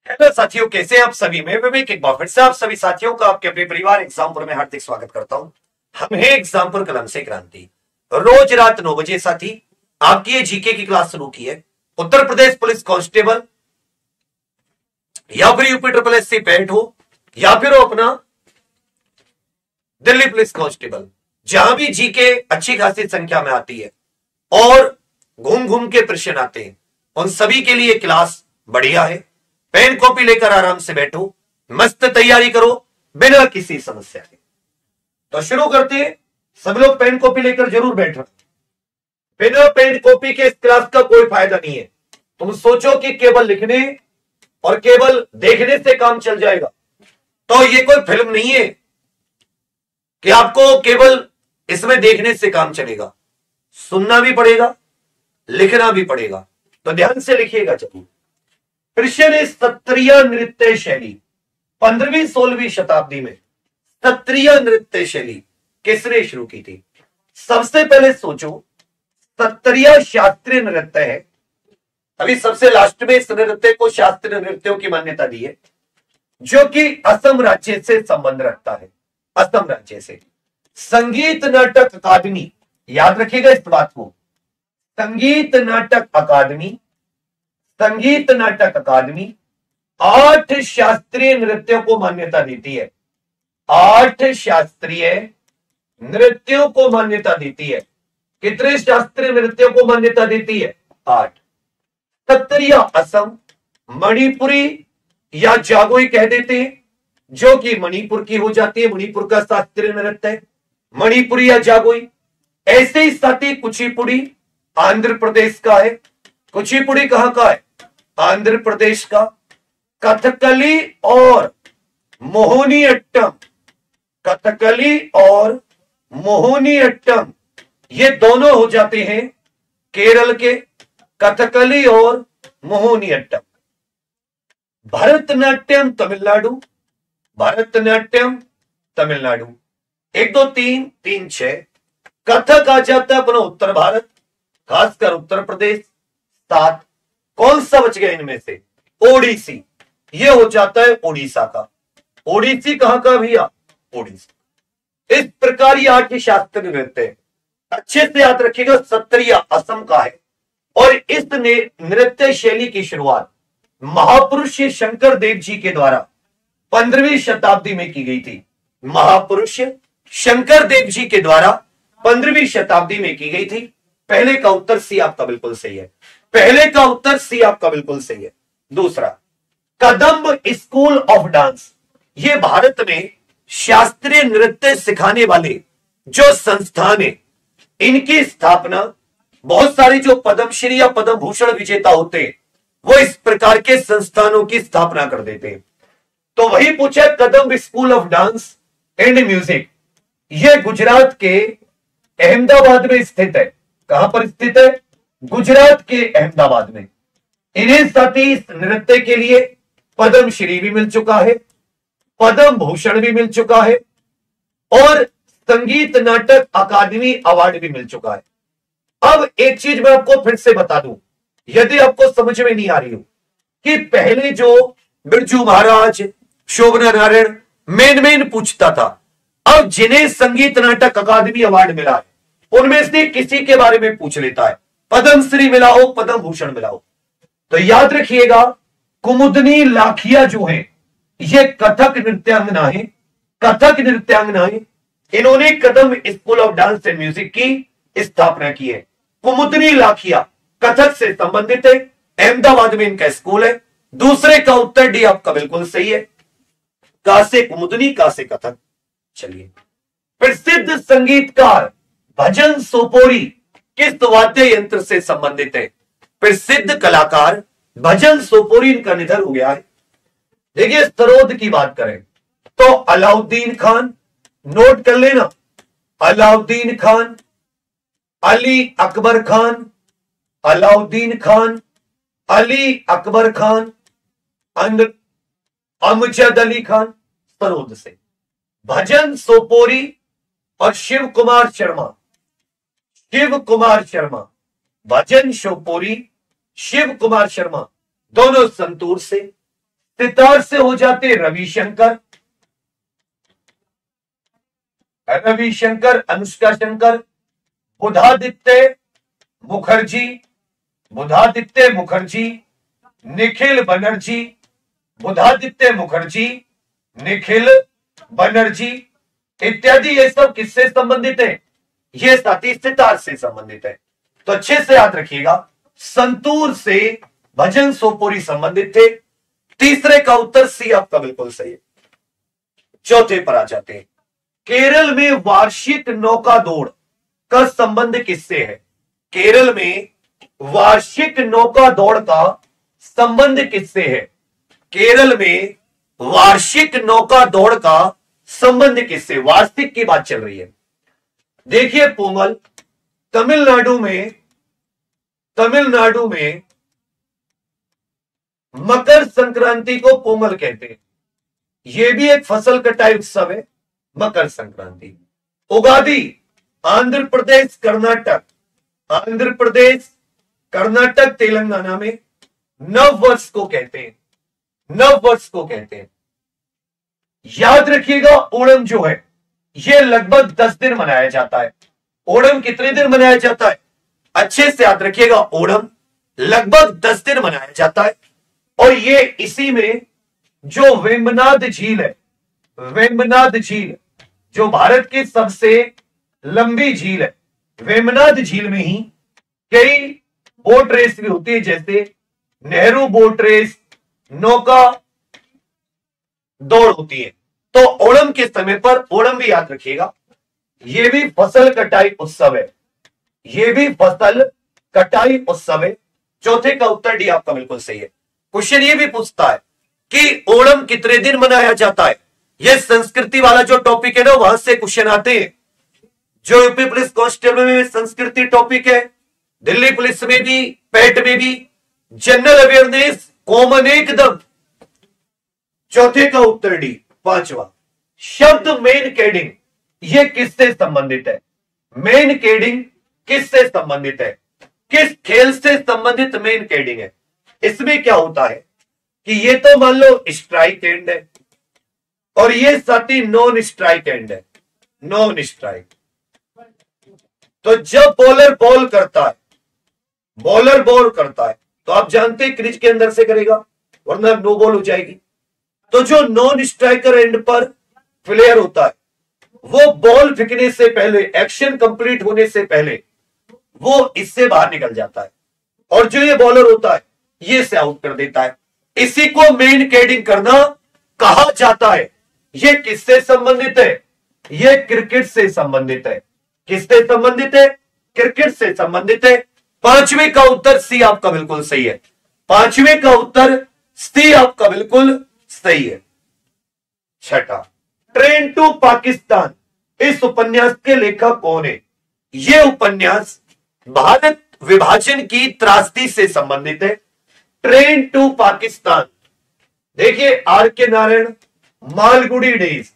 Hello साथियों, कैसे हैं आप सभी। मैं विवेक एक बार फिर से आप सभी साथियों का आपके अपने परिवार एग्जामपुर में हार्दिक स्वागत करता हूं। हम हैं एग्जामपुर कलम से क्रांति। रोज रात 9 बजे साथी आपकी ये जीके की क्लास शुरू की है। उत्तर प्रदेश पुलिस कांस्टेबल या फिर यूपी ट्रिपल एस सी पेंट हो या फिर हो अपना दिल्ली पुलिस कांस्टेबल, जहां भी जीके अच्छी खासी संख्या में आती है और घूम घूम के प्रश्न आते हैं, उन सभी के लिए क्लास बढ़िया है। पेन कॉपी लेकर आराम से बैठो, मस्त तैयारी करो बिना किसी समस्या के। तो शुरू करते हैं। सब लोग पेन कॉपी लेकर जरूर बैठो। बिना पेन कॉपी के इस क्लास का कोई फायदा नहीं है। तुम सोचो कि केवल लिखने और केवल देखने से काम चल जाएगा, तो ये कोई फिल्म नहीं है कि आपको केवल इसमें देखने से काम चलेगा। सुनना भी पड़ेगा, लिखना भी पड़ेगा। तो ध्यान से लिखिएगा जरूर। प्रश्न है सत्रिय नृत्य शैली। 15वीं 16वीं शताब्दी में सत्रिय नृत्य शैली किसने शुरू की थी? सबसे पहले सोचो, सत्रिय शास्त्रीय नृत्य है। अभी सबसे लास्ट में इस नृत्य को शास्त्रीय नृत्यों की मान्यता दी है, जो कि असम राज्य से संबंध रखता है। असम राज्य से संगीत नाटक अकादमी, याद रखिएगा इस बात को, संगीत नाटक अकादमी 8 शास्त्रीय नृत्यों को मान्यता देती है। 8 शास्त्रीय नृत्यों को मान्यता देती है। कितने शास्त्रीय नृत्यों को मान्यता देती है? 8। सत्रिय असम, मणिपुरी या जागोई कह देते हैं, जो कि मणिपुर की हो जाती है। मणिपुर का शास्त्रीय नृत्य है मणिपुरी या जागोई। ऐसे ही साथी कुचिपुड़ी आंध्र प्रदेश का है। कुचिपुड़ी कहां का है? आंध्र प्रदेश का। कथकली और मोहिनीअट्टम, कथकली और मोहिनीअट्टम ये दोनों हो जाते हैं केरल के। कथकली और मोहिनीअट्टम। भरतनाट्यम तमिलनाडु, भरतनाट्यम तमिलनाडु। 1 2 3 3 6। कथक आ जाता है अपना उत्तर भारत, खासकर उत्तर प्रदेश। 7। कौन सा बच गया इनमें से? ओडिसी, ये हो जाता है ओडिशा का। ओडिसी कहां का भैया? ओडिशा। इस प्रकार ये 8 शास्त्रीय नृत्य है। अच्छे से याद रखिएगा, सत्रिय असम का है और इस नृत्य शैली की शुरुआत महापुरुष शंकर देव जी के द्वारा 15वीं शताब्दी में की गई थी। महापुरुष शंकर देव जी के द्वारा 15वीं शताब्दी में की गई थी। पहले का उत्तर सी आपका बिल्कुल सही है। पहले का उत्तर सी आपका बिल्कुल सही है। दूसरा, कदम्ब स्कूल ऑफ डांस। ये भारत में शास्त्रीय नृत्य सिखाने वाले जो संस्थान है, इनकी स्थापना बहुत सारे जो पद्मश्री या पद्म भूषण विजेता होते हैं, वो इस प्रकार के संस्थानों की स्थापना कर देते हैं। तो वही पूछा, Kadamb school of dance and music, यह गुजरात के अहमदाबाद में स्थित है। कहां पर स्थित है? गुजरात के अहमदाबाद में। इन्हें साथ ही इस नृत्य के लिए पद्मश्री भी मिल चुका है, पद्म भूषण भी मिल चुका है और संगीत नाटक अकादमी अवार्ड भी मिल चुका है। अब एक चीज मैं आपको फिर से बता दूं, यदि आपको समझ में नहीं आ रही हो, कि पहले जो बिरजू महाराज, शोभना नारायण मेन पूछता था, अब जिन्हें संगीत नाटक अकादमी अवार्ड मिला है उनमें से किसी के बारे में पूछ लेता है, पद्मश्री मिला हो, पद्म भूषण मिला हो। तो याद रखिएगा, कुमुदनी लाखिया जो है, ये कथक नृत्यांगना है। कथक नृत्यांगना है। इन्होंने Kadam school of dance and music की स्थापना की है। कुमुदनी लाखिया कथक से संबंधित है, अहमदाबाद में इनका स्कूल है। दूसरे का उत्तर डी आपका बिल्कुल सही है। का से कुमुदनी, का से कथक। चलिए, प्रसिद्ध संगीतकार भजन सोपोरी किस वाद्य यंत्र से संबंधित है? प्रसिद्ध कलाकार भजन सोपोरी, इनका निधन हो गया है। देखिए, सरोद की बात करें तो अलाउद्दीन खान, नोट कर लेना, अलाउद्दीन खान, अली अकबर खान, अलाउद्दीन खान, अली अकबर खान, अमजद अली खान, सरोद से। भजन सोपोरी और शिव कुमार शर्मा, शिव कुमार शर्मा, भजन सोपोरी, शिव कुमार शर्मा, दोनों संतूर से। सितार से हो जाते रविशंकर, रविशंकर, अनुष्का शंकर, बुधादित्य मुखर्जी, बुधादित्य मुखर्जी, निखिल बनर्जी, बुधादित्य मुखर्जी, निखिल बनर्जी इत्यादि। ये सब किससे संबंधित है? ये साथी सितार से संबंधित है। तो अच्छे से याद रखिएगा, संतूर से भजन सोपोरी संबंधित थे। तीसरे का उत्तर सी आपका बिल्कुल सही है। चौथे पर आ जाते हैं। केरल में वार्षिक नौका दौड़ का संबंध किससे है? केरल में वार्षिक नौका दौड़ का संबंध किससे है? केरल में वार्षिक नौका दौड़ का संबंध किससे? वार्षिक की बात चल रही है। देखिए पोंगल, तमिलनाडु में मकर संक्रांति को पोंगल कहते हैं। यह भी एक फसल कटाई उत्सव है, मकर संक्रांति। उगादी आंध्र प्रदेश, कर्नाटक, तेलंगाना में नव वर्ष को कहते हैं, नव वर्ष को कहते हैं। याद रखिएगा, ओणम जो है यह लगभग 10 दिन मनाया जाता है। ओणम कितने दिन मनाया जाता है? अच्छे से याद रखिएगा, ओणम लगभग 10 दिन मनाया जाता है। और ये इसी में जो वेम्बनाड झील है, वेम्बनाड झील जो भारत की सबसे लंबी झील है, वेम्बनाड झील में ही कई बोट रेस भी होती है, जैसे नेहरू बोट रेस, नौका दौड़ होती है। तो ओणम के समय पर, ओणम भी याद रखिएगा, यह भी फसल कटाई उत्सव है, यह भी फसल कटाई उत्सव है। चौथे का उत्तर डी आपका बिल्कुल सही है। क्वेश्चन ये भी पूछता है कि ओणम कितने दिन मनाया जाता है। यह संस्कृति वाला जो टॉपिक है ना, वहां से क्वेश्चन आते हैं। जो यूपी पुलिस कांस्टेबल में संस्कृति टॉपिक है, दिल्ली पुलिस में भी, पैट में भी, जनरल अवेयरनेस कॉमन एकदम। चौथे का उत्तर डी। पांचवा, शब्द मेन कैडिंग यह किससे संबंधित है? मेन कैडिंग किससे संबंधित है? किस खेल से संबंधित मेन कैडिंग है? इसमें क्या होता है कि ये तो मान लो स्ट्राइक एंड है और ये साथी नॉन स्ट्राइक एंड है, नॉन स्ट्राइक। तो जब बॉलर बॉल करता है, बॉलर बॉल करता है, तो आप जानते हैं क्रीज के अंदर से करेगा, वरना नो बॉल हो जाएगी। तो जो नॉन स्ट्राइकर एंड पर प्लेयर होता है, वो बॉल फेंकने से पहले, एक्शन कंप्लीट होने से पहले वो इससे बाहर निकल जाता है, और जो ये बॉलर होता है ये से आउट कर देता है। इसी को मेन कैडिंग करना कहा जाता है। ये किससे संबंधित है? ये क्रिकेट से संबंधित है। किससे संबंधित है? क्रिकेट से संबंधित है। पांचवें का उत्तर सी आपका बिल्कुल सही है। पांचवें का उत्तर सी आपका बिल्कुल सही है। छठा, ट्रेन टू पाकिस्तान इस उपन्यास के लेखक कौन है? यह उपन्यास भारत विभाजन की त्रासदी से संबंधित है। ट्रेन टू पाकिस्तान, देखिए are K Narayan, Malgudi days,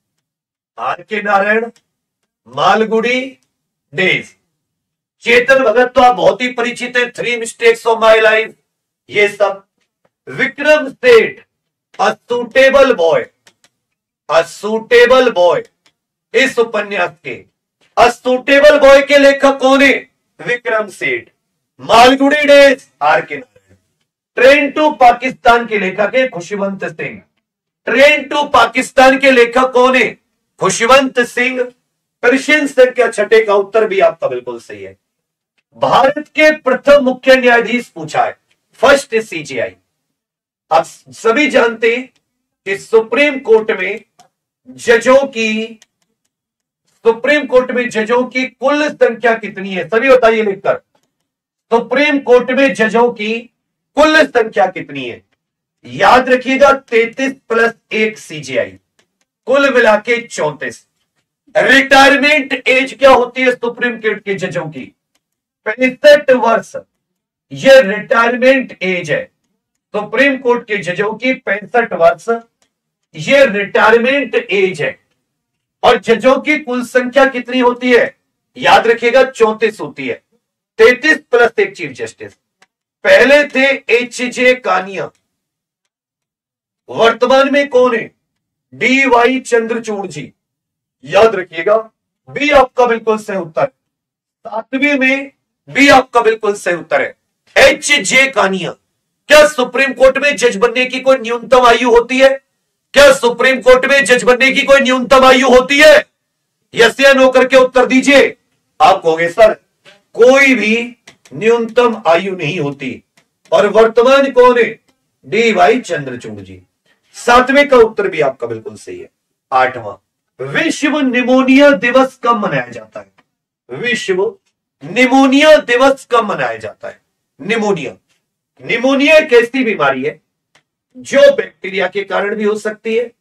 R K Narayan, Malgudi days. Chetan Bhagat तो आप बहुत ही परिचित हैं, 3 मिस्टेक्स ऑफ माई लाइफ, ये सब। Vikram Seth, a suitable boy, a suitable boy, इस उपन्यास के अ सूटेबल बॉय के लेखक कौन है? Vikram Seth. Malgudi days, R K Narayan. Train to Pakistan के लेखक है खुशवंत सिंह। ट्रेन टू पाकिस्तान के लेखक कौन है? खुशवंत सिंह। प्रश्न संख्या छठे का उत्तर भी आपका बिल्कुल सही है। भारत के प्रथम मुख्य न्यायाधीश पूछा है, फर्स्ट सीजेआई। आप सभी जानते हैं कि सुप्रीम कोर्ट में जजों की कुल संख्या कितनी है? सभी बताइए लिखकर, सुप्रीम कोर्ट में जजों की कुल संख्या कितनी है? याद रखिएगा 33 प्लस 1 सीजीआई, कुल मिला के 34। रिटायरमेंट एज क्या होती है सुप्रीम कोर्ट के जजों की? 65 वर्ष। यह रिटायरमेंट एज है सुप्रीम कोर्ट के जजों की, 65 वर्ष यह रिटायरमेंट एज है। और जजों की कुल संख्या कितनी होती है? याद रखिएगा 34 होती है। 33 प्लस 1 चीफ जस्टिस। पहले थे एच जे कानिया, वर्तमान में कौन है? D Y Chandrachud ji. याद रखिएगा, बी आपका बिल्कुल सही उत्तर। 7वीं में बी आपका बिल्कुल सही उत्तर है। H J Kania. क्या सुप्रीम कोर्ट में जज बनने की कोई न्यूनतम आयु होती है? क्या सुप्रीम कोर्ट में जज बनने की कोई न्यूनतम आयु होती है? यस या नो करके उत्तर दीजिए। आप कहोगे सर कोई भी न्यूनतम आयु नहीं होती। और वर्तमान कौन है? D Y Chandrachud ji. 7वें का उत्तर भी आपका बिल्कुल सही है। 8वां, विश्व निमोनिया दिवस कब मनाया जाता है? विश्व निमोनिया दिवस कब मनाया जाता है? निमोनिया, निमोनिया एक ऐसी बीमारी है जो बैक्टीरिया के कारण भी हो सकती है,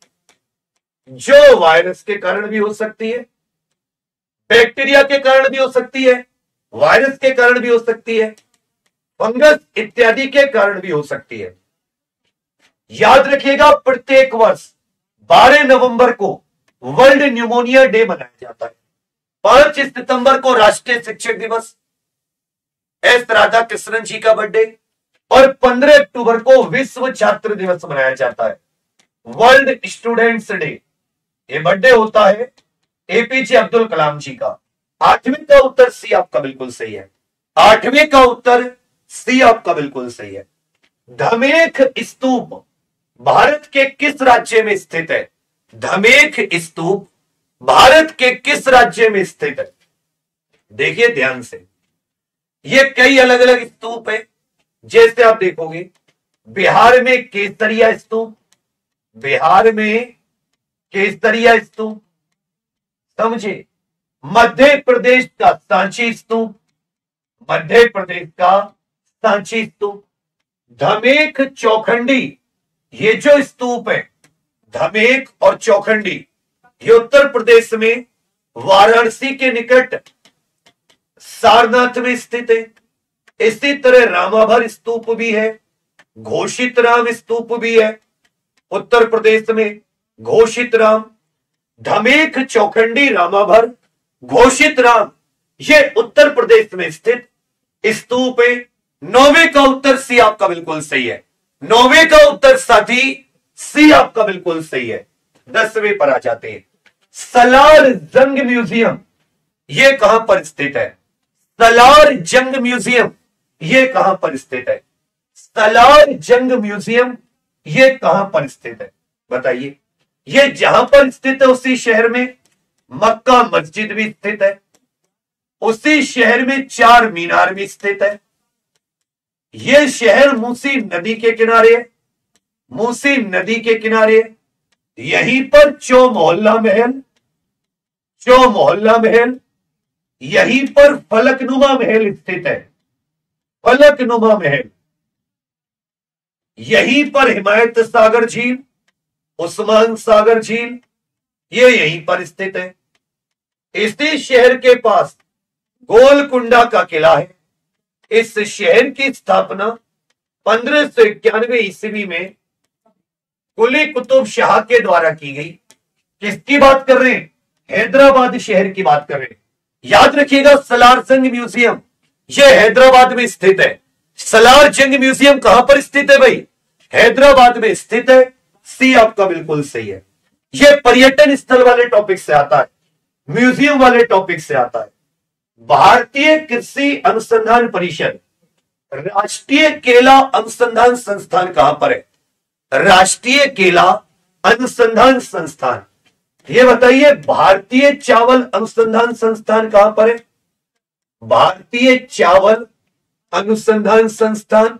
जो वायरस के कारण भी हो सकती है, बैक्टीरिया के कारण भी हो सकती है, वायरस के कारण भी हो सकती है, फंगस इत्यादि के कारण भी हो सकती है। याद रखिएगा, प्रत्येक वर्ष 12 नवंबर को वर्ल्ड न्यूमोनिया डे मनाया जाता है। 5 सितंबर को राष्ट्रीय शिक्षक दिवस, एस राधा कृष्णन जी का बर्थडे, और 15 अक्टूबर को विश्व छात्र दिवस मनाया जाता है, वर्ल्ड स्टूडेंट्स डे। ये बर्थडे होता है एपीजे अब्दुल कलाम जी का। 8वें का उत्तर सी आपका बिल्कुल सही है। 8वें का उत्तर सी आपका बिल्कुल सही है। धमेख स्तूप भारत के किस राज्य में स्थित है? धमेख स्तूप भारत के किस राज्य में स्थित है? देखिए ध्यान से, ये कई अलग अलग स्तूप है। जैसे आप देखोगे, बिहार में केसरिया स्तूप, बिहार में केसरिया स्तूप, समझे। मध्य प्रदेश का सांची स्तूप, मध्य प्रदेश का सांची स्तूप। धमेख चौखंडी, ये जो स्तूप है धमेख और चौखंडी, ये उत्तर प्रदेश में वाराणसी के निकट सारनाथ में स्थित है। इसी तरह रामाभर स्तूप भी है, घोषित राम स्तूप भी है उत्तर प्रदेश में, घोषित राम। धमेख चौखंडी रामाभर घोषित राम, ये उत्तर प्रदेश में स्थित स्तूप है। 9वें का उत्तर सी आपका बिल्कुल सही है। 9वें का उत्तर साथी सी आपका बिल्कुल सही है। 10वें पर आ जाते हैं। सलार जंग म्यूजियम, ये कहां पर स्थित है? सलार जंग म्यूजियम, ये कहां पर स्थित है? सलार जंग म्यूजियम, ये कहां पर स्थित है? बताइए। ये जहां पर स्थित है उसी शहर में मक्का मस्जिद भी स्थित है, उसी शहर में 4 मीनार भी स्थित है। यह शहर मूसी नदी के किनारे है, मूसी नदी के किनारे है। यहीं पर चौ मोहल्ला महल, चौ मोहल्ला महल, यहीं पर फलकनुमा महल स्थित है, फलकनुमा महल। यहीं पर हिमायत सागर झील, उस्मान सागर झील, ये यहीं पर स्थित है। इसी शहर के पास गोलकुंडा का किला है। इस शहर की स्थापना 1591 ईस्वी में कुली कुतुब शाह के द्वारा की गई। किसकी बात कर रहे हैं? हैदराबाद शहर की बात कर रहे हैं। याद रखिएगा, सलार जंग म्यूजियम यह हैदराबाद में स्थित है। सलार जंग म्यूजियम कहां पर स्थित है भाई? हैदराबाद में स्थित है। सी आपका बिल्कुल सही है। यह पर्यटन स्थल वाले टॉपिक से आता है, म्यूजियम वाले टॉपिक से आता है। भारतीय कृषि अनुसंधान परिषद, राष्ट्रीय केला अनुसंधान संस्थान कहां पर है? राष्ट्रीय केला अनुसंधान संस्थान। ये बताइए, भारतीय चावल अनुसंधान संस्थान कहां पर है? भारतीय चावल अनुसंधान संस्थान,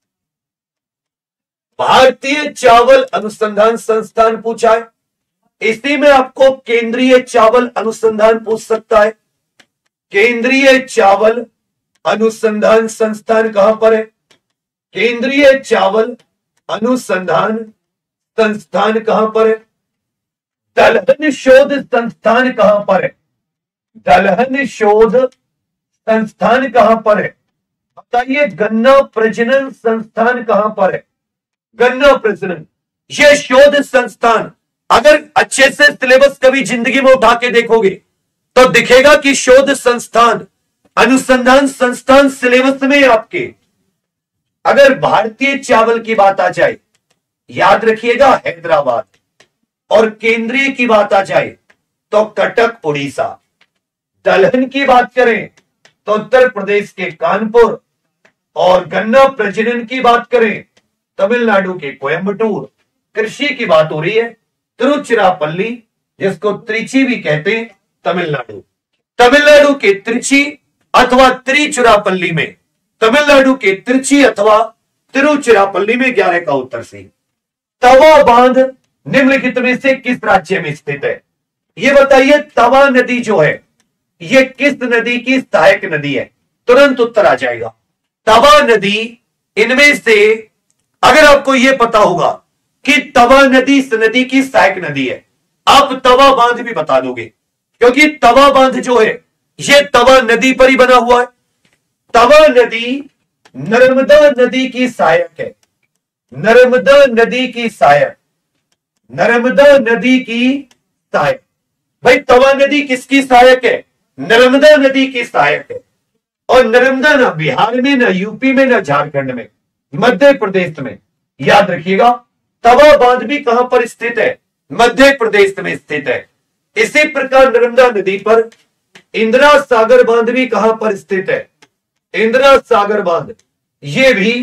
भारतीय चावल अनुसंधान संस्थान पूछा है। इसी में आपको केंद्रीय चावल अनुसंधान पूछ सकता है। केंद्रीय चावल अनुसंधान संस्थान कहां पर है? केंद्रीय चावल अनुसंधान संस्थान कहां पर है? दलहन शोध संस्थान कहां पर है? दलहन शोध संस्थान कहां पर है? बताइए। गन्ना प्रजनन संस्थान कहां पर है? गन्ना प्रजनन, यह शोध संस्थान अगर अच्छे से सिलेबस कभी जिंदगी में उठा के देखोगे तो दिखेगा कि शोध संस्थान, अनुसंधान संस्थान सिलेबस में आपके। अगर भारतीय चावल की बात आ जाए, याद रखिएगा हैदराबाद। और केंद्रीय की बात आ जाए तो कटक उड़ीसा। दलहन की बात करें तो उत्तर प्रदेश के कानपुर। और गन्ना प्रजनन की बात करें तमिलनाडु के कोयम्बटूर। कृषि की बात हो रही है तिरुचिरापल्ली, जिसको त्रिची भी कहते हैं, तमिलनाडु। तमिलनाडु के त्रिची अथवा त्रिचुरापल्ली में, तमिलनाडु के त्रिची अथवा तिरुचिरापल्ली में 11 का उत्तर सही। तवा बांध निम्नलिखित में से किस राज्य में स्थित है? ये बताइए, तवा नदी जो है ये किस नदी की सहायक नदी है? तुरंत उत्तर आ जाएगा। तवा नदी इनमें से, अगर आपको यह पता होगा कि तवा नदी इस नदी की सहायक नदी है, आप तवा बांध भी बता दोगे, क्योंकि तवा बांध जो है ये तवा नदी पर ही बना हुआ है। तवा नदी नर्मदा नदी की सहायक है। नर्मदा नदी की सहायक, नर्मदा नदी की सहायक। भाई तवा नदी किसकी सहायक है? नर्मदा नदी की सहायक है। और नर्मदा ना बिहार में, ना यूपी में, ना झारखंड में, मध्य प्रदेश में। याद रखिएगा, तवा बांध भी कहां पर स्थित है? मध्य प्रदेश में स्थित है। इसी प्रकार नर्मदा नदी पर इंदिरा सागर बांध भी कहां पर स्थित है? इंदिरा सागर बांध ये भी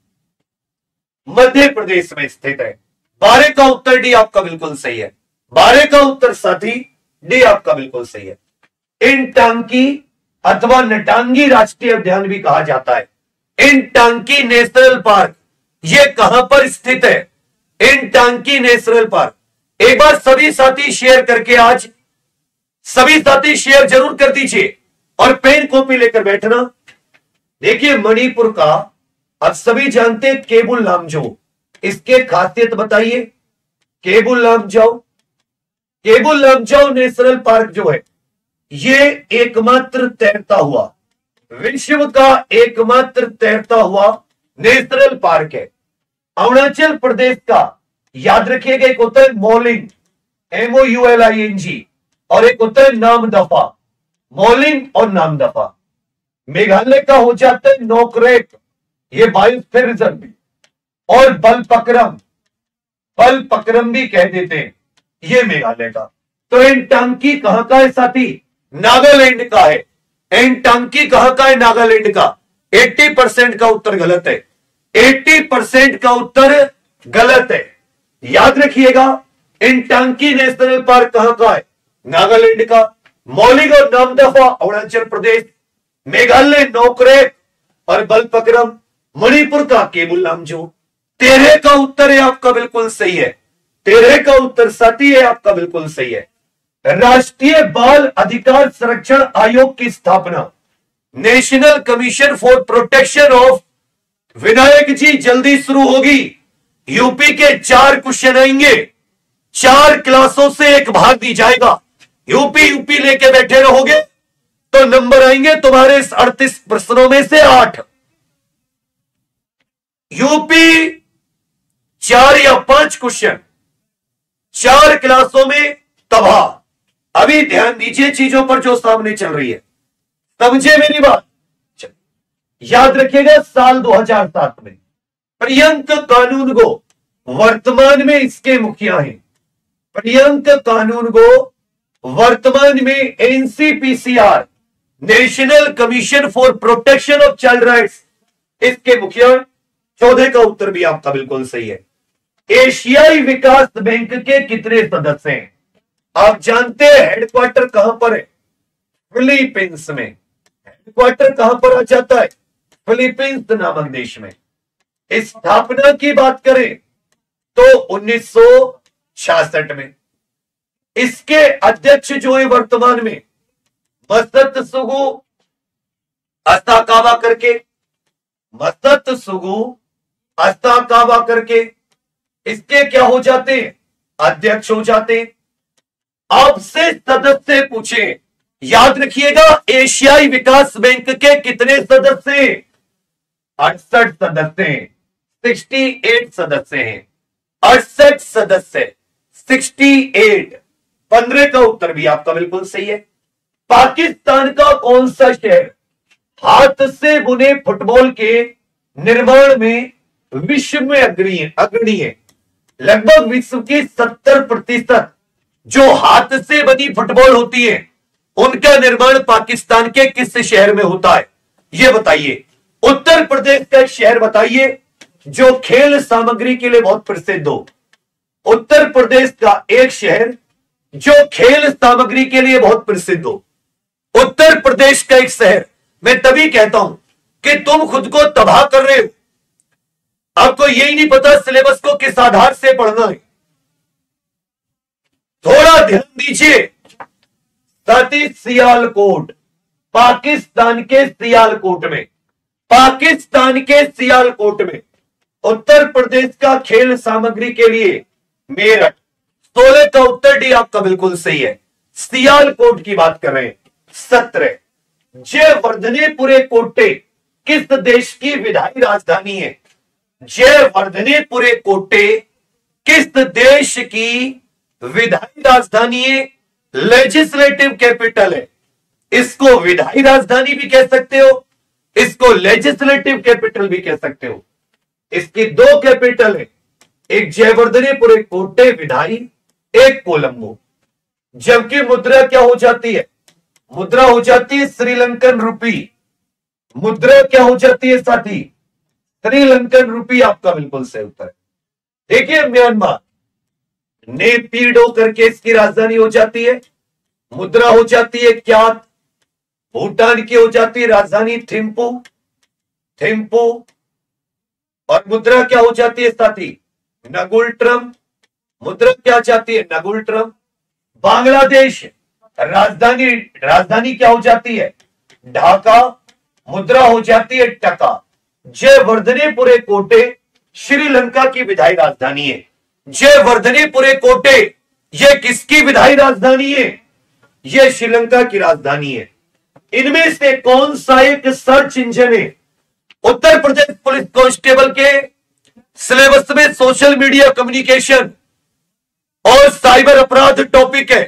मध्य प्रदेश में स्थित है। 12 का उत्तर डी आपका बिल्कुल सही है। 12 का उत्तर साथी डी आपका बिल्कुल सही है। इनटांकी अथवा नटांगी राष्ट्रीय उद्यान भी कहा जाता है। इनटांकी नेशनल पार्क ये कहां पर स्थित है? Intanki national park. एक बार सभी साथी शेयर करके, आज सभी साथी शेयर जरूर कर दीजिए और पेन कॉपी लेकर बैठना। देखिए मणिपुर का आप सभी जानते हैं केबुल लामजो, इसके खासियत बताइए। केबुल लामजो, केबुल लामजो नेशनल पार्क जो है ये एकमात्र तैरता हुआ, विश्व का एकमात्र तैरता हुआ नेशनल पार्क है। अरुणाचल प्रदेश का याद रखिएगा, एक होता है मोलिंग, MOULING, और एक होता है नामदफा, मोलिंग और नामदफा। मेघालय का हो जाता है नोकरेक, ये बायोस्फीयर रिजर्व, और बलपक्रम, बलपक्रम भी कह देते हैं, ये मेघालय का। तो एनटांकी कहां का है साथी? नागालैंड का है। एनटांकी कहां का है? नागालैंड का। 80% का उत्तर गलत है। 80% का उत्तर गलत है। याद रखिएगा, एनटांकी नेशनल पार्क कहां का है? नागालैंड का। मौलिक और नामदफा अरुणाचल प्रदेश, मेघालय नोकरेक और बलपक्रम मणिपुर का केबुल लामजो। 13 का उत्तर है आपका बिल्कुल सही है। 13 का उत्तर साथी है आपका बिल्कुल सही है। राष्ट्रीय बाल अधिकार संरक्षण आयोग की स्थापना, national commission for protection of, Vinayak ji जल्दी शुरू होगी। यूपी के 4 क्वेश्चन आएंगे, 4 क्लासों से एक भाग दी जाएगा। यूपी लेके बैठे रहोगे तो नंबर आएंगे तुम्हारे इस 38 प्रश्नों में से 8। यूपी 4 या 5 क्वेश्चन 4 क्लासों में तबाह। अभी ध्यान दीजिए चीजों पर जो सामने चल रही है, समझे मेरी बात। याद रखिएगा, साल 2007 में प्रियंक कानूनगो वर्तमान में इसके मुखिया हैं। प्रियंक कानूनगो वर्तमान में NCPCR, national commission for protection of child rights, इसके मुखिया। 14 का उत्तर भी आपका बिल्कुल सही है। एशियाई विकास बैंक के कितने सदस्य हैं? आप जानते हैं हेडक्वार्टर कहां पर है? फिलीपींस में। हेडक्वार्टर कहां पर आ जाता है? फिलीपींस नामक देश में। स्थापना की बात करें तो 1966 में। इसके अध्यक्ष जो है वर्तमान में मसत्सुगु अस्ताकावा करके, मसत्सुगु अस्ताकावा करके इसके क्या हो जाते हैं? अध्यक्ष हो जाते हैं। आपसे सदस्य पूछे, याद रखिएगा, एशियाई विकास बैंक के कितने सदस्य हैं? 68 सदस्य हैं। 68 सदस्य हैं। 68 सदस्य, 68। 15 का उत्तर भी आपका बिल्कुल सही है। पाकिस्तान का कौन सा शहर हाथ से बुने फुटबॉल के निर्माण में विश्व में अग्रणी है? लगभग विश्व की 70% जो हाथ से बनी फुटबॉल होती है उनका निर्माण पाकिस्तान के किस शहर में होता है, यह बताइए। उत्तर प्रदेश का शहर बताइए जो खेल सामग्री के लिए बहुत प्रसिद्ध हो। उत्तर प्रदेश का एक शहर जो खेल सामग्री के लिए बहुत प्रसिद्ध हो। उत्तर प्रदेश का एक शहर। मैं तभी कहता हूं कि तुम खुद को तबाह कर रहे हो, आपको यही नहीं पता सिलेबस को किस आधार से पढ़ना है। थोड़ा ध्यान दीजिए। साथी सियालकोट, पाकिस्तान के सियालकोट में, पाकिस्तान के सियालकोट में उत्तर प्रदेश का खेल सामग्री के लिए मेरठ। 16 का उत्तर डी आपका बिल्कुल सही है। सियालकोट की बात कर रहे हैं। 17 जयवर्धनेपुरे कोटे किस देश की विधायी राजधानी है? जयवर्धनेपुरे कोटे किस देश की विधायी राजधानी है? लेजिस्लेटिव कैपिटल है। इसको विधायी राजधानी भी कह सकते हो, इसको लेजिस्लेटिव कैपिटल भी कह सकते हो। इसकी दो कैपिटल है, एक जयवर्धनेपुरे कोटे विधायी, एक कोलंबो। जबकि मुद्रा क्या हो जाती है? मुद्रा हो जाती है श्रीलंकन रुपी। मुद्रा क्या हो जाती है साथी? श्रीलंकन रुपी आपका बिल्कुल सही उत्तर है। देखिए म्यांमार, नेपिडो करके इसकी राजधानी हो जाती है। मुद्रा हो जाती है क्यात। भूटान की हो जाती है राजधानी थिम्पू, थिम्पू। और मुद्रा क्या हो जाती है साथी? नगुल्ट्रम। मुद्रा क्या जाती है? नगुल्ट्रम। बांग्लादेश, राजधानी क्या हो जाती है? ढाका। मुद्रा हो जाती है टका। जयवर्धनेपुरे कोटे श्रीलंका की विधायी राजधानी है। जयवर्धनेपुरे कोटे ये किसकी विधायी राजधानी है? ये श्रीलंका की राजधानी है। इनमें से कौन सा एक सर्च इंजन है? उत्तर प्रदेश पुलिस कांस्टेबल के सिलेबस में सोशल मीडिया कम्युनिकेशन और साइबर अपराध टॉपिक है।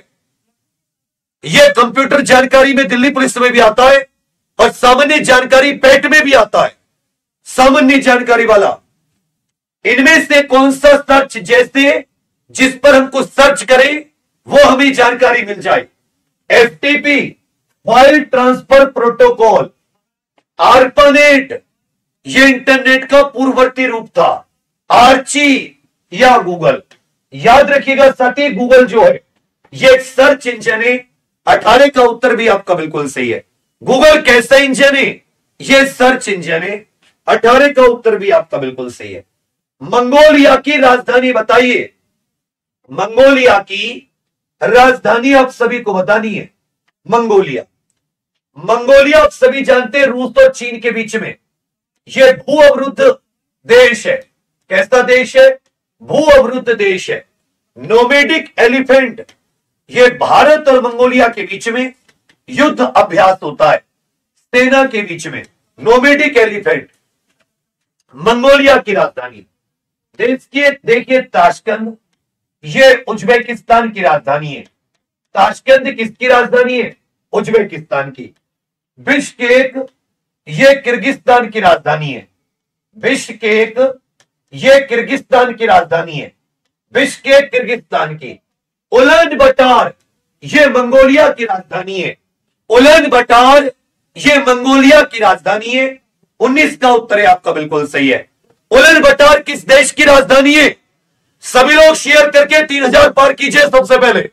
यह कंप्यूटर जानकारी में दिल्ली पुलिस में भी आता है और सामान्य जानकारी पेट में भी आता है। सामान्य जानकारी वाला इनमें से कौन सा सर्च जैसे जिस पर हमको सर्च करें वो हमें जानकारी मिल जाए? FTP, file transfer protocol. ARPANET ये इंटरनेट का पूर्ववर्ती रूप था। आर्ची या गूगल। याद रखिएगा साथी, गूगल जो है ये एक सर्च इंजन है। 18 का उत्तर भी आपका बिल्कुल सही है। गूगल कैसा इंजन है? ये सर्च इंजन है। 18 का उत्तर भी आपका बिल्कुल सही है। मंगोलिया की राजधानी बताइए। मंगोलिया की राजधानी आप सभी को बतानी है। मंगोलिया, मंगोलिया आप सभी जानते हैं रूस और चीन के बीच में यह भू अवरुद्ध देश है। कैसा देश है? भू अवरुद्ध देश है। नोमेडिक एलिफेंट, यह भारत और मंगोलिया के बीच में युद्ध अभ्यास होता है, सेना के बीच में। नोमेडिक एलिफेंट मंगोलिया की राजधानी। देश के देखिए ताशकंद, यह उज्बेकिस्तान की राजधानी है। ताशकंद किसकी राजधानी है? उज्बेकिस्तान की। बिश्केक यह किर्गिस्तान की राजधानी है। बिश्केक यह किर्गिस्तान की राजधानी है। बिश्केक किर्गिस्तान की। उलन बटार यह मंगोलिया की राजधानी है। उलन बटार यह मंगोलिया की राजधानी है। 19 का उत्तर है आपका बिल्कुल सही है। उलन बटार किस देश की राजधानी है? सभी लोग शेयर करके 3000 पार कीजिए सबसे पहले।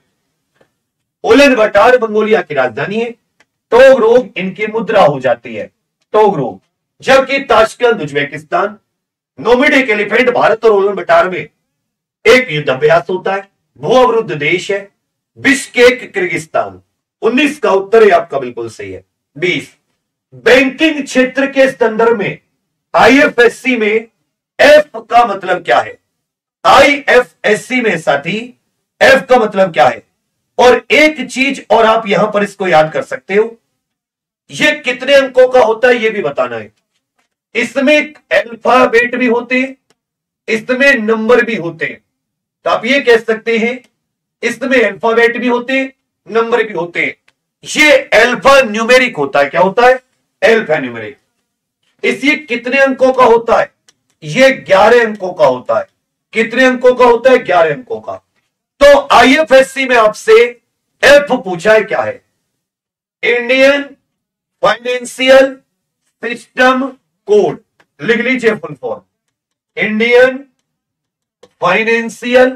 उलन बटार मंगोलिया की राजधानी है। टोगरोग इनकी मुद्रा हो जाती है, टोगरोग। जबकि Tashkent Uzbekistan. Nomadic elephant Bharat और उलन बटार में एक युद्ध अभ्यास होता है, भू अवरुद्ध देश है। Bishkek Kyrgyzstan. 19 का उत्तर है आपका बिल्कुल सही है। 20 बैंकिंग क्षेत्र के संदर्भ में आईएफएससी में एफ का मतलब क्या है? आईएफएससी में साथी एफ का मतलब क्या है? और एक चीज और आप यहां पर इसको याद कर सकते हो, यह कितने अंकों का होता है यह भी बताना है। इसमें अल्फाबेट भी होते हैं, इसमें नंबर भी होते हैं। तो आप ये कह सकते हैं इसमें अल्फाबेट भी होते हैं, नंबर भी होते हैं। ये अल्फा न्यूमेरिक होता है। क्या होता है? Alphanumeric. इस ये कितने अंकों का होता है? ये 11 अंकों का होता है। कितने अंकों का होता है? 11 अंकों का। तो आईएफएससी में आपसे एफ पूछा है, क्या है? Indian financial system code. लिख लीजिए full form, Indian financial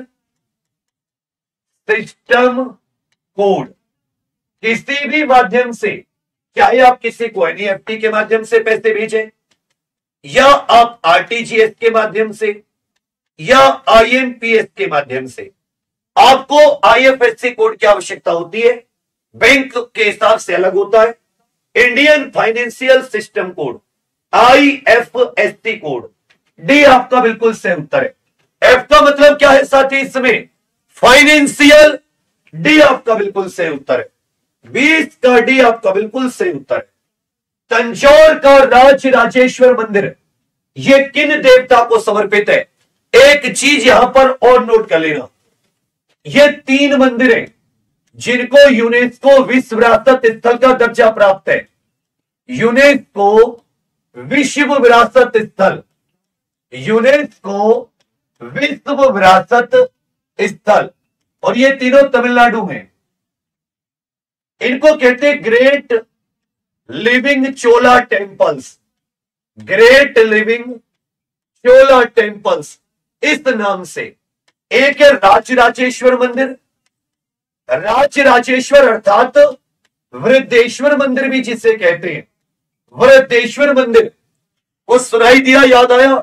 system code. किसी भी माध्यम से, चाहे आप किसी को एनईएफटी के माध्यम से पैसे भेजें, या आप आरटीजीएस के माध्यम से, या आईएमपीएस के माध्यम से, आपको आईएफएससी कोड की आवश्यकता होती है। बैंक के हिसाब से अलग होता है। Indian financial system code, IFSC code. D आपका बिल्कुल सही उत्तर है। एफ का मतलब क्या है साथी इसमें? फाइनेंशियल। डी आपका बिल्कुल सही उत्तर है। 20 का डी आपका बिल्कुल सही उत्तर है। तंजौर का राजराजेश्वर मंदिर, यह किन देवता को समर्पित है? एक चीज यहां पर और नोट कर लेना, ये 3 मंदिर हैं जिनको यूनेस्को विश्व विरासत स्थल का दर्जा प्राप्त है। यूनेस्को विश्व विरासत स्थल, यूनेस्को विश्व विरासत स्थल, और ये तीनों तमिलनाडु में। इनको कहते हैं great living Chola temples. Great living Chola temples इस नाम से। एक है राजराजेश्वर मंदिर। राजराजेश्वर अर्थात वृद्धेश्वर मंदिर भी जिसे कहते हैं, वृद्धेश्वर मंदिर, वो सुनाई दिया, याद आया?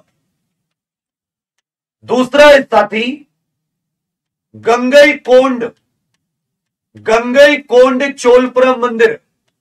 दूसरा है साथी गंगईकोंड, गंगईकोंड चोलपुरम मंदिर।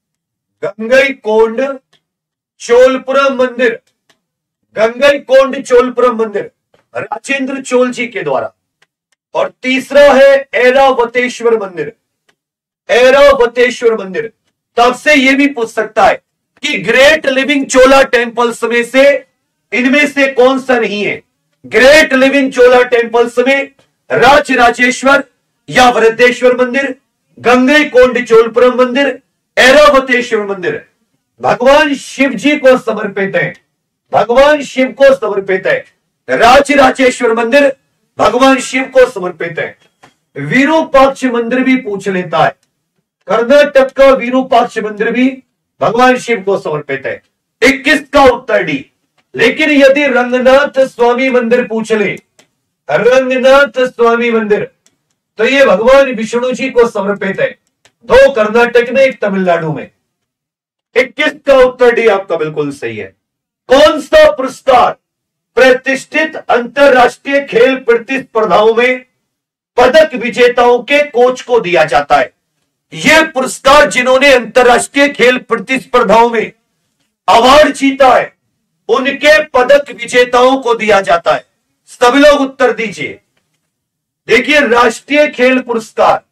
गंगईकोंड चोलपुरम मंदिर, गंगईकोंड चोलपुरम मंदिर राजेंद्र चोल जी के द्वारा। और तीसरा है ऐरावतेश्वर मंदिर। ऐरावतेश्वर मंदिर। तब से यह भी पूछ सकता है कि ग्रेट लिविंग चोला टेम्पल्स में से इनमें से कौन सा नहीं है? ग्रेट लिविंग चोला टेम्पल्स में राजराजेश्वर या वृद्धेश्वर मंदिर, गंगईकोंड चोलपुरम मंदिर, ऐरावतेश्वर मंदिर भगवान शिव जी को समर्पित है। भगवान शिव को समर्पित है। राजराजेश्वर मंदिर भगवान शिव को समर्पित है। विरूपाक्ष मंदिर भी पूछ लेता है। कर्नाटक का विरूपाक्ष मंदिर भी भगवान शिव को समर्पित है। 21 का उत्तर डी। लेकिन यदि रंगनाथ स्वामी मंदिर पूछ ले, रंगनाथ स्वामी मंदिर, तो ये भगवान विष्णु जी को समर्पित है। 2 कर्नाटक में, 1 तमिलनाडु में। 21 का उत्तर डी आपका बिल्कुल सही है। कौन सा पुरस्कार प्रतिष्ठित अंतरराष्ट्रीय खेल प्रतिस्पर्धाओं में पदक विजेताओं के कोच को दिया जाता है? यह पुरस्कार जिन्होंने अंतरराष्ट्रीय खेल प्रतिस्पर्धाओं में अवार्ड जीता है, उनके पदक विजेताओं को दिया जाता है। सभी लोग उत्तर दीजिए। देखिए, राष्ट्रीय खेल पुरस्कार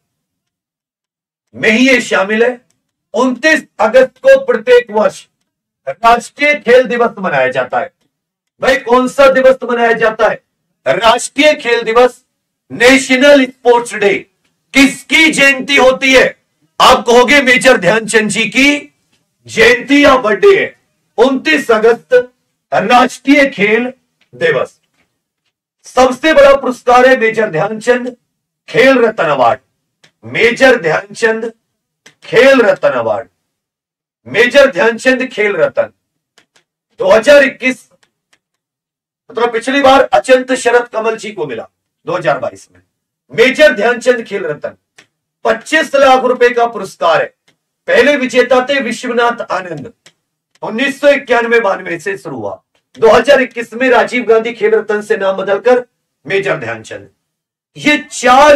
में ही ये शामिल है। 29 अगस्त को प्रत्येक वर्ष राष्ट्रीय खेल दिवस मनाया जाता है। भाई, कौन सा दिवस मनाया जाता है? राष्ट्रीय खेल दिवस, नेशनल स्पोर्ट्स डे। किसकी जयंती होती है? आप कहोगे मेजर ध्यानचंद जी की जयंती या बर्थडे है। 29 अगस्त राष्ट्रीय खेल दिवस। सबसे बड़ा पुरस्कार है मेजर ध्यानचंद खेल रत्न अवार्ड। मेजर ध्यानचंद खेल रत्न अवार्ड, मेजर ध्यानचंद खेल रत्न 2021, मतलब पिछली बार अचंत शरद कमल जी को मिला 2022 में। मेजर ध्यानचंद खेल रत्न 25 लाख रुपए का पुरस्कार है। पहले विजेता थे विश्वनाथ आनंद। 1991-92 से शुरू हुआ। 2021 में राजीव गांधी खेल रत्न से नाम बदलकर मेजर ध्यानचंद। ये 4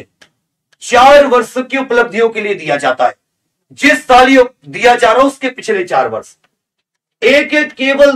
वर्ष की उपलब्धियों के लिए दिया जाता है। जिस साल ये दिया जा रहा है उसके पिछले 4 वर्ष। एक है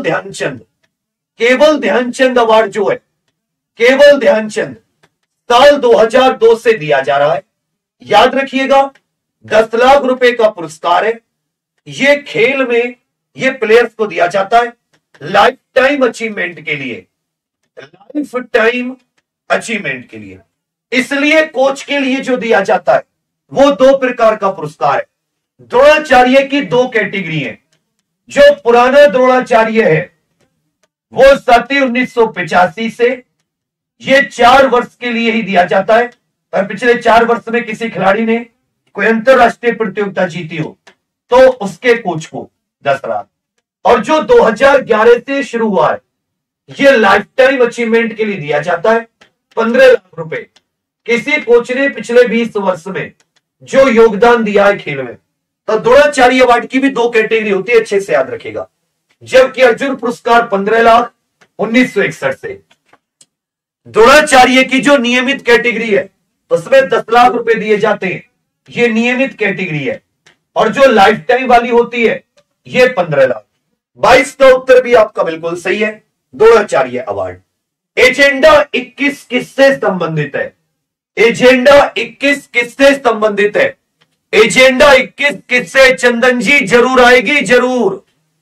केवल ध्यानचंद अवार्ड, जो है केवल ध्यानचंद, साल 2002 से दिया जा रहा है। याद रखिएगा, 10 लाख रुपए का पुरस्कार है। ये खेल में ये प्लेयर्स को दिया जाता है लाइफ टाइम अचीवमेंट के लिए, लाइफ टाइम अचीवमेंट के लिए। इसलिए कोच के लिए जो दिया जाता है वो 2 प्रकार का पुरस्कार है। द्रोणाचार्य की 2 कैटेगरी है। जो पुराना द्रोणाचार्य है वो साथी 1985 से, ये 4 वर्ष के लिए ही दिया जाता है। और पिछले 4 वर्ष में किसी खिलाड़ी ने कोई अंतरराष्ट्रीय प्रतियोगिता जीती हो तो उसके कोच को 10 लाख। और जो 2011 से शुरू हुआ है ये लाइफ टाइम अचीवमेंट के लिए दिया जाता है 15 लाख रुपए। किसी कोच ने पिछले 20 वर्ष में जो योगदान दिया है खेल में। तो द्रोणाचार्य अवार्ड की भी 2 कैटेगरी होती है, अच्छे से याद रखेगा। जबकि अर्जुन पुरस्कार 15 लाख 1961 से। द्रोणाचार्य की जो नियमित कैटेगरी है उसमें 10 लाख रुपए दिए जाते हैं, ये नियमित कैटेगरी है। और जो लाइफ टाइम वाली होती है ये 15 लाख। 22 का उत्तर भी आपका बिल्कुल सही है, द्रोणाचार्य अवार्ड। एजेंडा 21 किससे संबंधित है? एजेंडा 21 किससे संबंधित है? एजेंडा 21 किससे? चंदन जी जरूर आएगी, जरूर।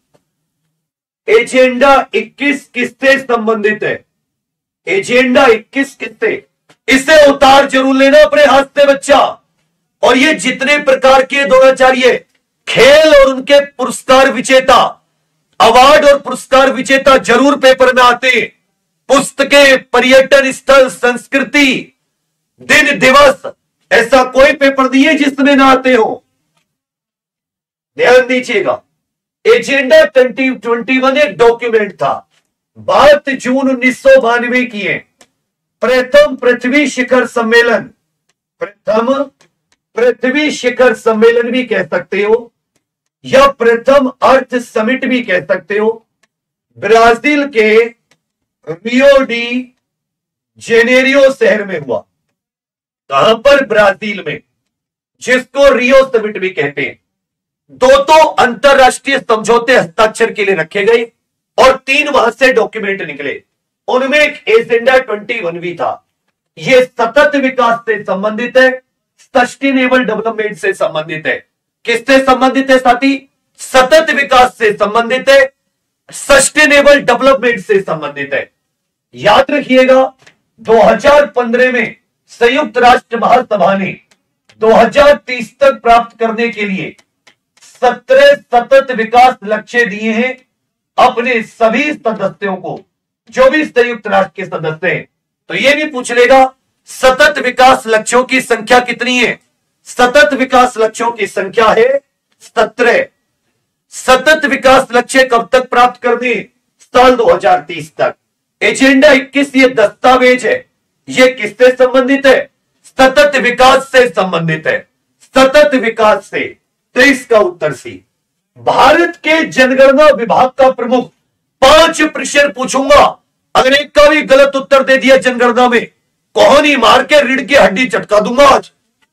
एजेंडा 21 किससे संबंधित है? एजेंडा 21 किससे? इसे उतार जरूर लेना अपने हाथ से बच्चा। और ये जितने प्रकार के द्रोणाचार्य खेल और उनके पुरस्कार विजेता, अवार्ड और पुरस्कार विजेता जरूर पेपर में आते। पुस्तकें, पर्यटन स्थल, संस्कृति, दिन दिवस, ऐसा कोई पेपर नहीं है जिसमें ना आते हो। ध्यान दीजिएगा। एजेंडा 2021 एक डॉक्यूमेंट था, बात जून 1992 की है। प्रथम पृथ्वी शिखर सम्मेलन, प्रथम पृथ्वी शिखर सम्मेलन भी कह सकते हो या प्रथम अर्थ समिट भी कह सकते हो, ब्राजील के रियो डी जेनेरियो शहर में हुआ। कहां पर? ब्राजील में, जिसको रियो समिट भी कहते हैं। 2 अंतरराष्ट्रीय समझौते हस्ताक्षर के लिए रखे गए और 3 वहां से डॉक्यूमेंट निकले। उनमें एक एजेंडा 21 भी था। यह सतत विकास से संबंधित है, सस्टेनेबल डेवलपमेंट से संबंधित है। किससे संबंधित है साथी? सतत विकास से संबंधित है, सस्टेनेबल डेवलपमेंट से संबंधित है। याद रखिएगा 2015 में संयुक्त राष्ट्र महासभा ने 2030 तक प्राप्त करने के लिए 17 सतत विकास लक्ष्य दिए हैं अपने सभी सदस्यों को, जो भी संयुक्त राष्ट्र के सदस्य हैं। तो यह भी पूछ लेगा सतत विकास लक्ष्यों की संख्या कितनी है? सतत विकास लक्ष्यों की संख्या है 17। सतत विकास लक्ष्य कब तक प्राप्त करने? साल 2030 तक। एजेंडा 21 ये दस्तावेज है, ये किससे संबंधित है? सतत विकास से संबंधित है, सतत विकास से। तो इसका उत्तर सी। भारत के जनगणना विभाग का प्रमुख, 5 प्रश्न पूछूंगा, अगर एक का भी गलत उत्तर दे दिया जनगणना में, कोहनी मार के रीढ़ की हड्डी चटका दूंगा आज।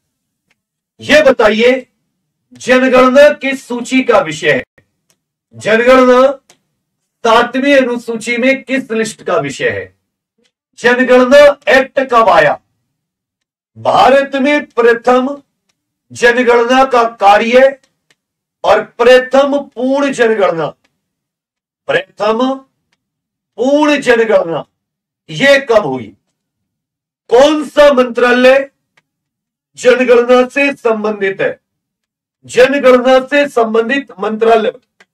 ये बताइए जनगणना किस सूची का विषय है? जनगणना 7वीं अनुसूची में किस लिस्ट का विषय है? जनगणना एक्ट कब आया? भारत में प्रथम जनगणना का कार्य और प्रथम पूर्ण जनगणना, प्रथम पूर्ण जनगणना यह कब हुई? कौन सा मंत्रालय जनगणना से संबंधित है? जनगणना से संबंधित मंत्रालय,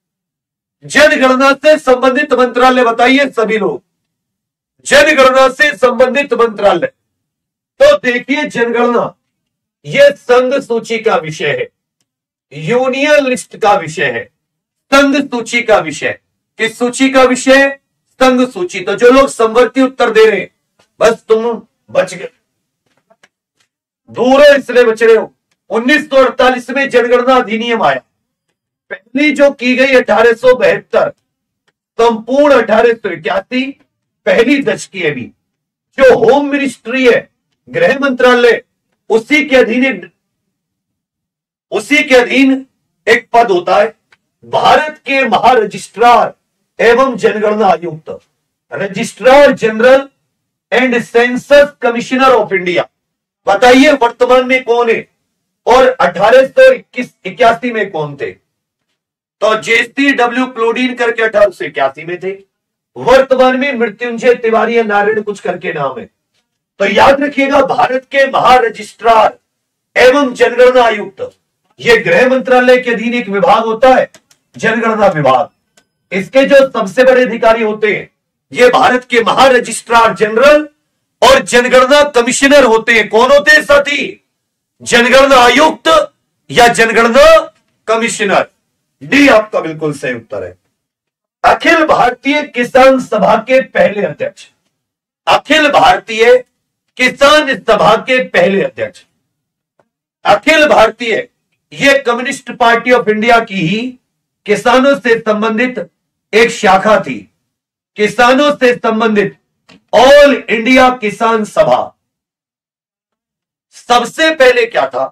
जनगणना से संबंधित मंत्रालय बताइए सभी लोग। जनगणना से संबंधित मंत्रालय, तो देखिए जनगणना यह संघ सूची का विषय है, यूनियन लिस्ट का विषय है, संघ सूची का विषय। किस सूची का विषय? संघ सूची। तो जो लोग समवर्ती उत्तर दे रहे हैं बस तुम बच गए, दूर है इसलिए बच रहे हो। 1948 में जनगणना अधिनियम आया, पहली जो की गई 1872, संपूर्ण 1881, पहली दशकी है भी। जो होम मिनिस्ट्री है, गृह मंत्रालय, उसी के अधीन एक पद होता है भारत के महारजिस्ट्रार एवं जनगणना आयुक्त, registrar general and census commissioner of India. बताइए वर्तमान में कौन है और 1881 में कौन थे? तो JCW क्लोडीन करके 1881 में थे। वर्तमान में मृत्युंजय तिवारी या नारायण कुछ करके नाम है। तो याद रखिएगा भारत के महारजिस्ट्रार एवं जनगणना आयुक्त, यह गृह मंत्रालय के अधीन एक विभाग होता है, जनगणना विभाग। इसके जो सबसे बड़े अधिकारी होते हैं ये भारत के महारजिस्ट्रार जनरल और जनगणना कमिश्नर होते हैं। कौन होते हैं साथी? जनगणना आयुक्त या जनगणना कमिश्नर। डी आपका बिल्कुल सही उत्तर है। अखिल भारतीय किसान सभा के पहले अध्यक्ष, अखिल भारतीय किसान सभा के पहले अध्यक्ष। अखिल भारतीय, यह कम्युनिस्ट पार्टी ऑफ इंडिया की ही किसानों से संबंधित एक शाखा थी। किसानों से संबंधित ऑल इंडिया किसान सभा। सबसे पहले क्या था?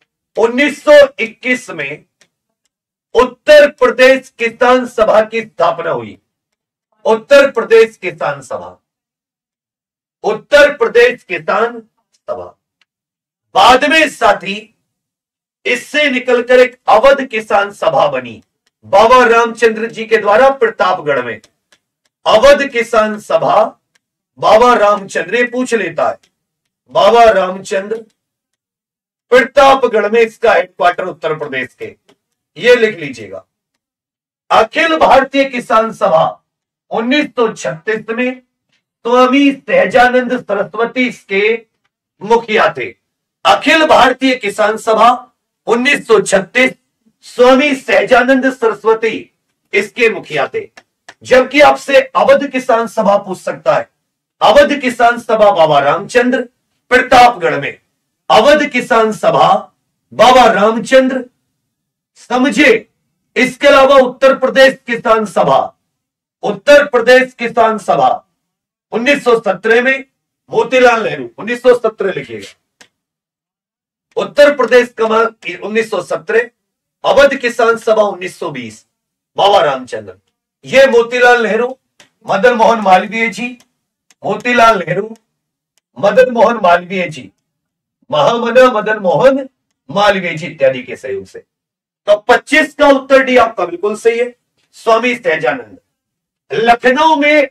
1921 में उत्तर प्रदेश किसान सभा की स्थापना हुई। उत्तर प्रदेश किसान सभा, उत्तर प्रदेश किसान सभा। बाद में साथी इससे निकलकर एक अवध किसान सभा बनी बाबा रामचंद्र जी के द्वारा प्रतापगढ़ में। अवध किसान सभा बाबा रामचंद्र, ने पूछ लेता है, बाबा रामचंद्र प्रतापगढ़ में इसका हेडक्वार्टर उत्तर प्रदेश के, ये लिख लीजिएगा। अखिल भारतीय किसान सभा 1936 में स्वामी सहजानंद सरस्वती इसके मुखिया थे। अखिल भारतीय किसान सभा 1936, स्वामी सहजानंद सरस्वती इसके मुखिया थे। जबकि आपसे अवध किसान सभा पूछ सकता है। अवध किसान सभा बाबा रामचंद्र, प्रतापगढ़ में अवध किसान सभा बाबा रामचंद्र, समझे। इसके अलावा उत्तर प्रदेश किसान सभा, उत्तर प्रदेश किसान सभा 1917 में मोतीलाल नेहरू, 1917 लिखिएगा। उत्तर प्रदेश कमल 1917, अवध किसान सभा 1920, बाबा रामचंद्र। ये मोतीलाल नेहरू, मदन मोहन मालवीय जी, मोतीलाल नेहरू, मदन मोहन मालवीय जी, महामना मदन मोहन मालवीय जी इत्यादि के सहयोग से। तो 25 का उत्तर डी आपका बिल्कुल सही है, स्वामी सहजानंद। लखनऊ में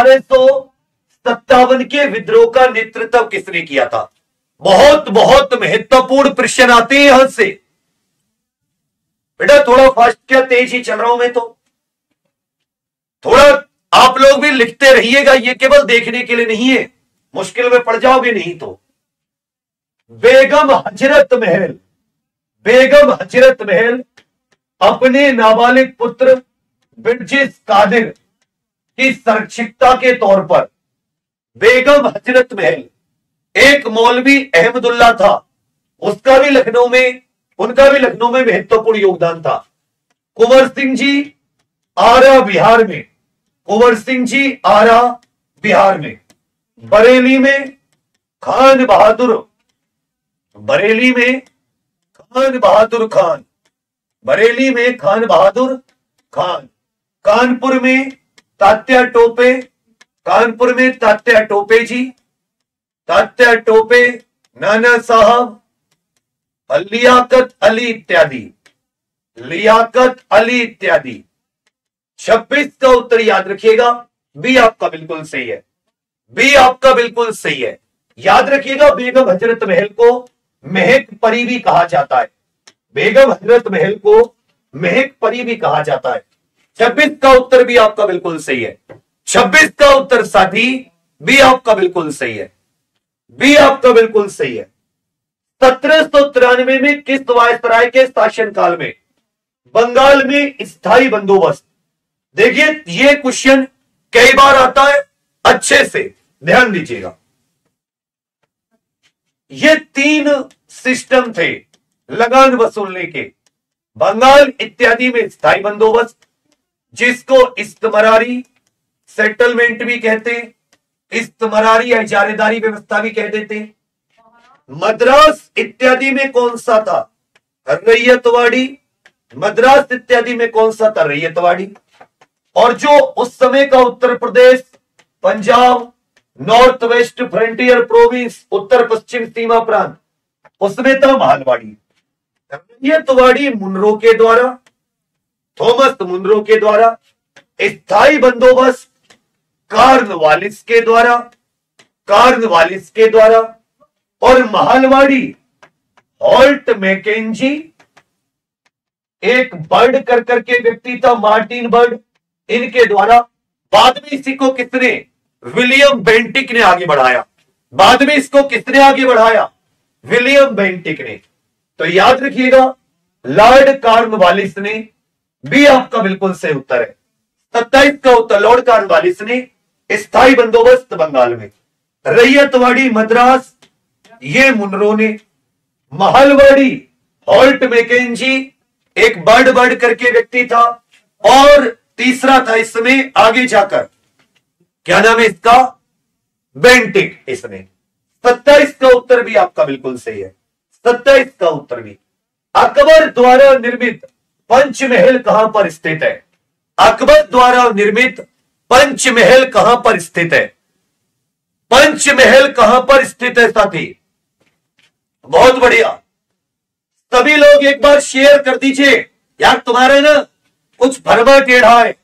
1857 के विद्रोह का नेतृत्व किसने किया था? बहुत बहुत महत्वपूर्ण प्रश्न आते हैं यहां से। बेटा थोड़ा फास्ट, क्या तेज ही चल रहा हूं मैं? तो थोड़ा आप लोग भी लिखते रहिएगा, ये केवल देखने के लिए नहीं है, मुश्किल में पड़ जाओगे नहीं तो। बेगम हजरत महल, बेगम हजरत महल अपने नाबालिग पुत्र बिरजिस कादिर की संरक्षिता के तौर पर, बेगम हजरत महल, एक मौलवी अहमदुल्ला था, उसका भी लखनऊ में, उनका भी लखनऊ में महत्वपूर्ण योगदान था। कुंवर सिंह जी आरा बिहार में, कुंवर सिंह जी आरा बिहार में। बरेली में खान बहादुर, बरेली में खान बहादुर खान, बरेली में खान बहादुर खान। कानपुर में तात्या टोपे, कानपुर में तात्या टोपे जी, तात्या टोपे, नाना साहब, लियाकत अली इत्यादि, लियाकत अली इत्यादि। 26 का उत्तर याद रखिएगा, बी आपका बिल्कुल सही है, बी आपका बिल्कुल सही है। याद रखिएगा बेगम हजरत महल को महक परी भी कहा जाता है, बेगम हजरत महल को महक परी भी कहा जाता है। 26 का उत्तर भी आपका बिल्कुल सही है। 26 का उत्तर साथी बी आपका बिल्कुल सही है, बी आपका बिल्कुल सही है। 1793 में किस वायसराय के शासनकाल में बंगाल में स्थायी बंदोबस्त? देखिए ये क्वेश्चन कई बार आता है, अच्छे से ध्यान दीजिएगा। ये 3 सिस्टम थे लगान वसूलने के, बंगाल इत्यादि में स्थायी बंदोबस्त, जिसको इस्तमरारी सेटलमेंट भी कहते हैं, इस्तमरारी या इजारेदारी व्यवस्था भी कह देते हैं। मद्रास इत्यादि में कौन सा था? रैयतवाड़ी। मद्रास इत्यादि में कौन सा था? रैयतवाड़ी। और जो उस समय का Uttar Pradesh, Punjab, north west frontier province, उत्तर पश्चिम सीमा प्रांत, उसमें था मालवाड़ी। रैयतवाड़ी मुनरो के द्वारा, थॉमस मुनरो के द्वारा, स्थायी बंदोबस्त कार्नवालिस के द्वारा, कार्नवालिस के द्वारा, और मालवाड़ी हॉल्ट मैकेंजी, एक बर्ड कर करके व्यक्ति था, मार्टिन बर्ड, इनके द्वारा। बाद में इसी को किसने? विलियम बेंटिक ने आगे बढ़ाया। बाद में इसको किसने आगे बढ़ाया? विलियम बेंटिक ने। तो याद रखिएगा, लॉर्ड कॉर्नवालिस ने भी आपका बिल्कुल सही उत्तर है। 27 का उत्तर लॉर्ड कॉर्नवालिस ने स्थायी बंदोबस्त बंगाल में। रैयतवाड़ी मद्रास ये मुनरो ने। महलवाड़ी हॉल्ट मैकेंजी एक बर्ड करके व्यक्ति था। और तीसरा था इसमें आगे जाकर, क्या नाम है इसका? बेंटिक। इसमें 27 का उत्तर भी आपका बिल्कुल सही है। 27 का उत्तर भी। अकबर द्वारा निर्मित पंचमहल कहां पर स्थित है? अकबर द्वारा निर्मित पंचमहल कहां पर स्थित है? पंचमहल कहां पर स्थित है साथी? बहुत बढ़िया, सभी लोग एक बार शेयर कर दीजिए। यार तुम्हारा ना कुछ भरमा टेढ़ा है,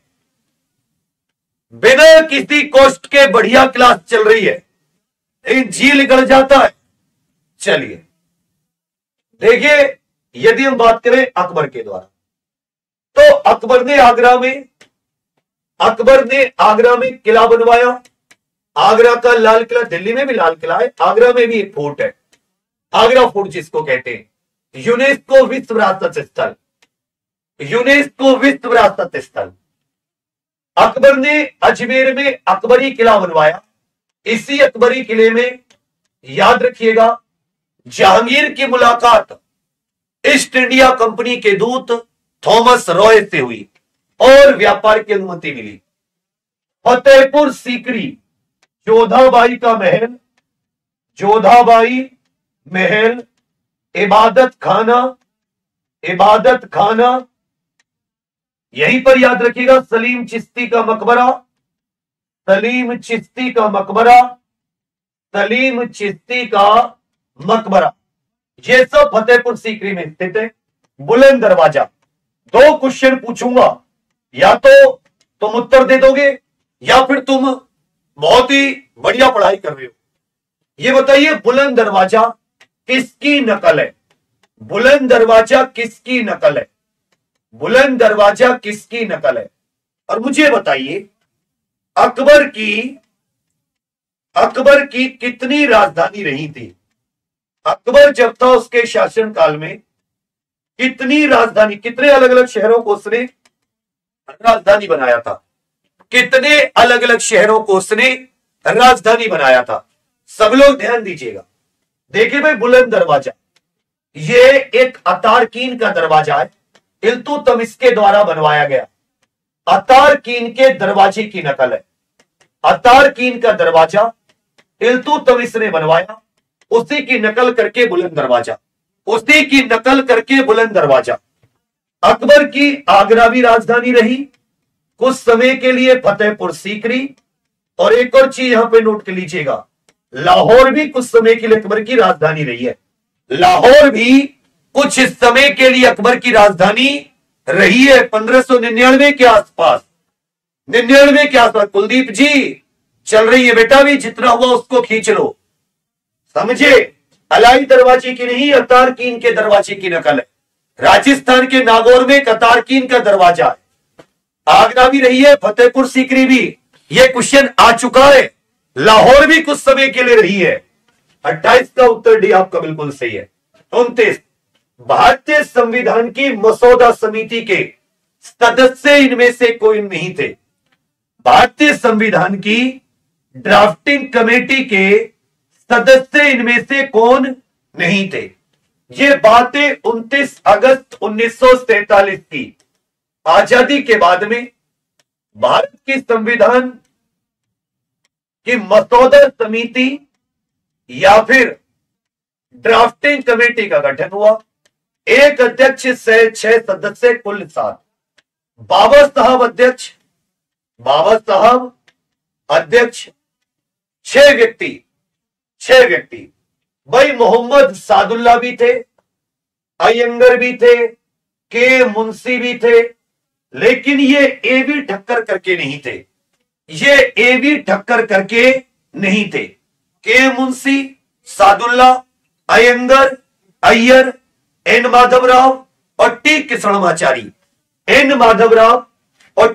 बिना किसी कॉस्ट के बढ़िया क्लास चल रही है, लेकिन जी निकल जाता है। चलिए देखिए, यदि हम बात करें अकबर के द्वारा, तो अकबर ने आगरा में किला बनवाया। आगरा का लाल किला, दिल्ली में भी लाल किला है, आगरा में भी एक फोर्ट है, आगरा फोर्ट जिसको कहते हैं। यूनेस्को विश्व विरासत स्थल, यूनेस्को विश्व विरासत स्थल। अकबर ने अजमेर में अकबरी किला बनवाया। इसी अकबरी किले में याद रखिएगा, जहांगीर की मुलाकात ईस्ट इंडिया कंपनी के दूत थॉमस रॉय से हुई और व्यापार की अनुमति मिली। फतेहपुर सीकरी जोधाबाई का महल, जोधाबाई महल, इबादत खाना, यहीं पर याद रखिएगा सलीम चिश्ती का मकबरा, सलीम चिश्ती का मकबरा, ये सब फतेहपुर सीकरी में स्थित है। बुलंद दरवाजा। 2 क्वेश्चन पूछूंगा, या तो तुम उत्तर दे दोगे या फिर तुम बहुत ही बढ़िया पढ़ाई कर रहे हो। ये बताइए, बुलंद दरवाजा किसकी नकल है? बुलंद दरवाजा किसकी नकल है? बुलंद दरवाजा किसकी नकल है? और मुझे बताइए, अकबर की कितनी राजधानी रही थी? अकबर जब था उसके शासन काल में कितनी राजधानी, कितने अलग अलग शहरों को उसने राजधानी बनाया था? कितने अलग अलग शहरों को उसने राजधानी बनाया था? सब लोग ध्यान दीजिएगा। देखिए भाई, बुलंद दरवाजा ये एक अतारकीन का दरवाजा है, इल्तुतमिश के द्वारा बनवाया गया। अतारकीन के दरवाजे की नकल है। अतारकीन का दरवाजा इल्तुतमिश ने बनवाया, उसी की नकल करके बुलंद दरवाजा, उसी की नकल करके बुलंद दरवाजा। अकबर की आगरा भी राजधानी रही, कुछ समय के लिए फतेहपुर सीकरी, और एक और चीज यहां पे नोट कर लीजिएगा, लाहौर भी कुछ समय के लिए अकबर की राजधानी रही है। लाहौर भी कुछ समय के लिए अकबर की राजधानी रही है, 1599 के आसपास। 99 के आसपास। कुलदीप जी चल रही है बेटा, भी जितना हुआ उसको खींच लो, समझे? अलाई दरवाजे की नहीं, अतारकीन के दरवाजे की नकल है। राजस्थान के नागौर में अतारकीन का दरवाजा है। आगरा भी रही है, फतेहपुर सीकरी भी। यह क्वेश्चन आ चुका है। लाहौर भी कुछ समय के लिए रही है। 28 का उत्तर डी आपका बिल्कुल सही है। 29, भारतीय संविधान की मसौदा समिति के सदस्य इनमें से कोई नहीं थे। भारतीय संविधान की ड्राफ्टिंग कमेटी के सदस्य इनमें से कौन नहीं थे? ये बातें 29 अगस्त 1947 की आजादी के बाद में भारत की संविधान की मसौदा समिति या फिर ड्राफ्टिंग कमेटी का गठन हुआ। एक अध्यक्ष से 6 सदस्य, कुल 7। बाबा साहब अध्यक्ष, 6 व्यक्ति। भाई मोहम्मद सादुल्ला भी थे, अयंगर भी थे, के मुंशी भी थे, लेकिन ये एवी ठक्कर करके नहीं थे। के मुंशी, सादुल्ला, अयंगर, अय्यर, एन माधवराव और T Krishnamachari. N